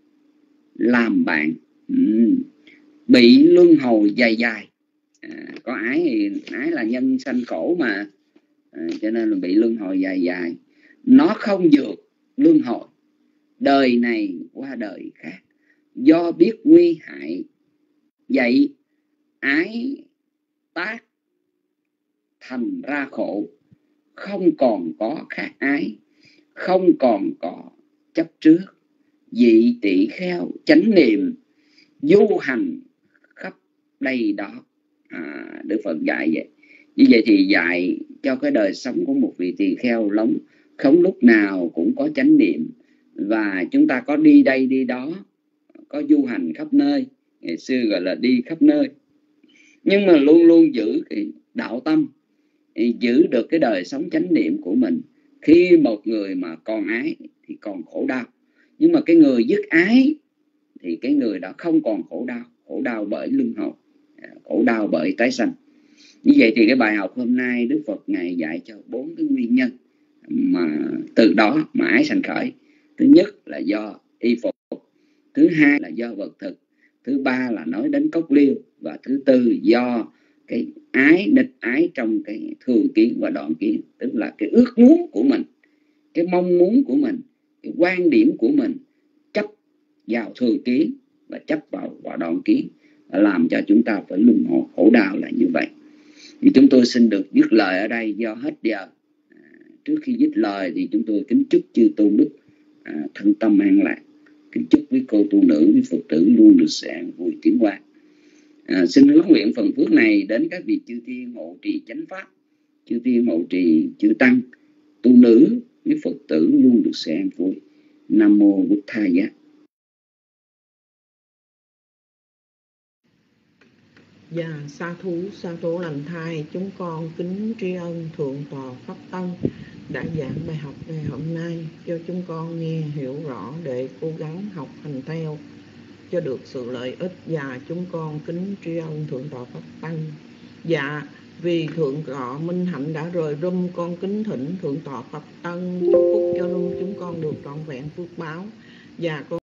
làm bạn, ừ, bị luân hồi dài dài. À, có ái thì ái là nhân sanh khổ mà, à, cho nên là bị luân hồi dài dài. Nó không vượt luân hồi đời này qua đời khác, do biết nguy hại Vậy ái tác thành ra khổ, không còn có khác ái, không còn có chấp trước. Vị tỷ kheo chánh niệm du hành khắp đây đó. à, Đức Phật dạy vậy. Như vậy thì dạy cho cái đời sống của một vị tỳ kheo lóng không lúc nào cũng có chánh niệm, và chúng ta có đi đây đi đó, có du hành khắp nơi, ngày xưa gọi là đi khắp nơi, nhưng mà luôn luôn giữ cái đạo tâm, giữ được cái đời sống chánh niệm của mình. Khi một người mà còn ái thì còn khổ đau, nhưng mà cái người dứt ái thì cái người đó không còn khổ đau. Khổ đau bởi luân hồi, khổ đau bởi tái sanh. Như vậy thì cái bài học hôm nay Đức Phật Ngài dạy cho bốn cái nguyên nhân mà từ đó mà ái sanh khởi. Thứ nhất là do y phục, thứ hai là do vật thực, thứ ba là nói đến cốc liêu, và thứ tư do cái ái địch ái trong cái thường kiến và đoạn kiến, tức là cái ước muốn của mình, cái mong muốn của mình, cái quan điểm của mình chấp vào thường kiến và chấp vào, vào đoạn kiến, làm cho chúng ta phải luân hồi khổ đau là như vậy. Thì chúng tôi xin được dứt lời ở đây do hết giờ. À, trước khi dứt lời thì chúng tôi kính chúc chư tôn đức à, thân tâm an lạc, kính chúc quý cô tu nữ, quý Phật tử luôn được sự an vui tiến qua. À, xin hướng nguyện phần phước này đến các vị chư thiên hộ trì chánh pháp, chư thiên hộ trì chư tăng, tu nữ, quý Phật tử luôn được sự an vui. Nam mô Bụt Tha Giá. Và sa thú sa tổ lành thai, chúng con kính tri ân Thượng Tọa Pháp Tân đã giảng bài học ngày hôm nay cho chúng con nghe hiểu rõ để cố gắng học hành theo cho được sự lợi ích. Và chúng con kính tri ân Thượng Tọa Pháp Tân. Dạ, vì Thượng Tọa Minh Hạnh đã rời room, con kính thỉnh Thượng Tọa Pháp Tân chúc phúc cho room chúng con được trọn vẹn phước báo. Và con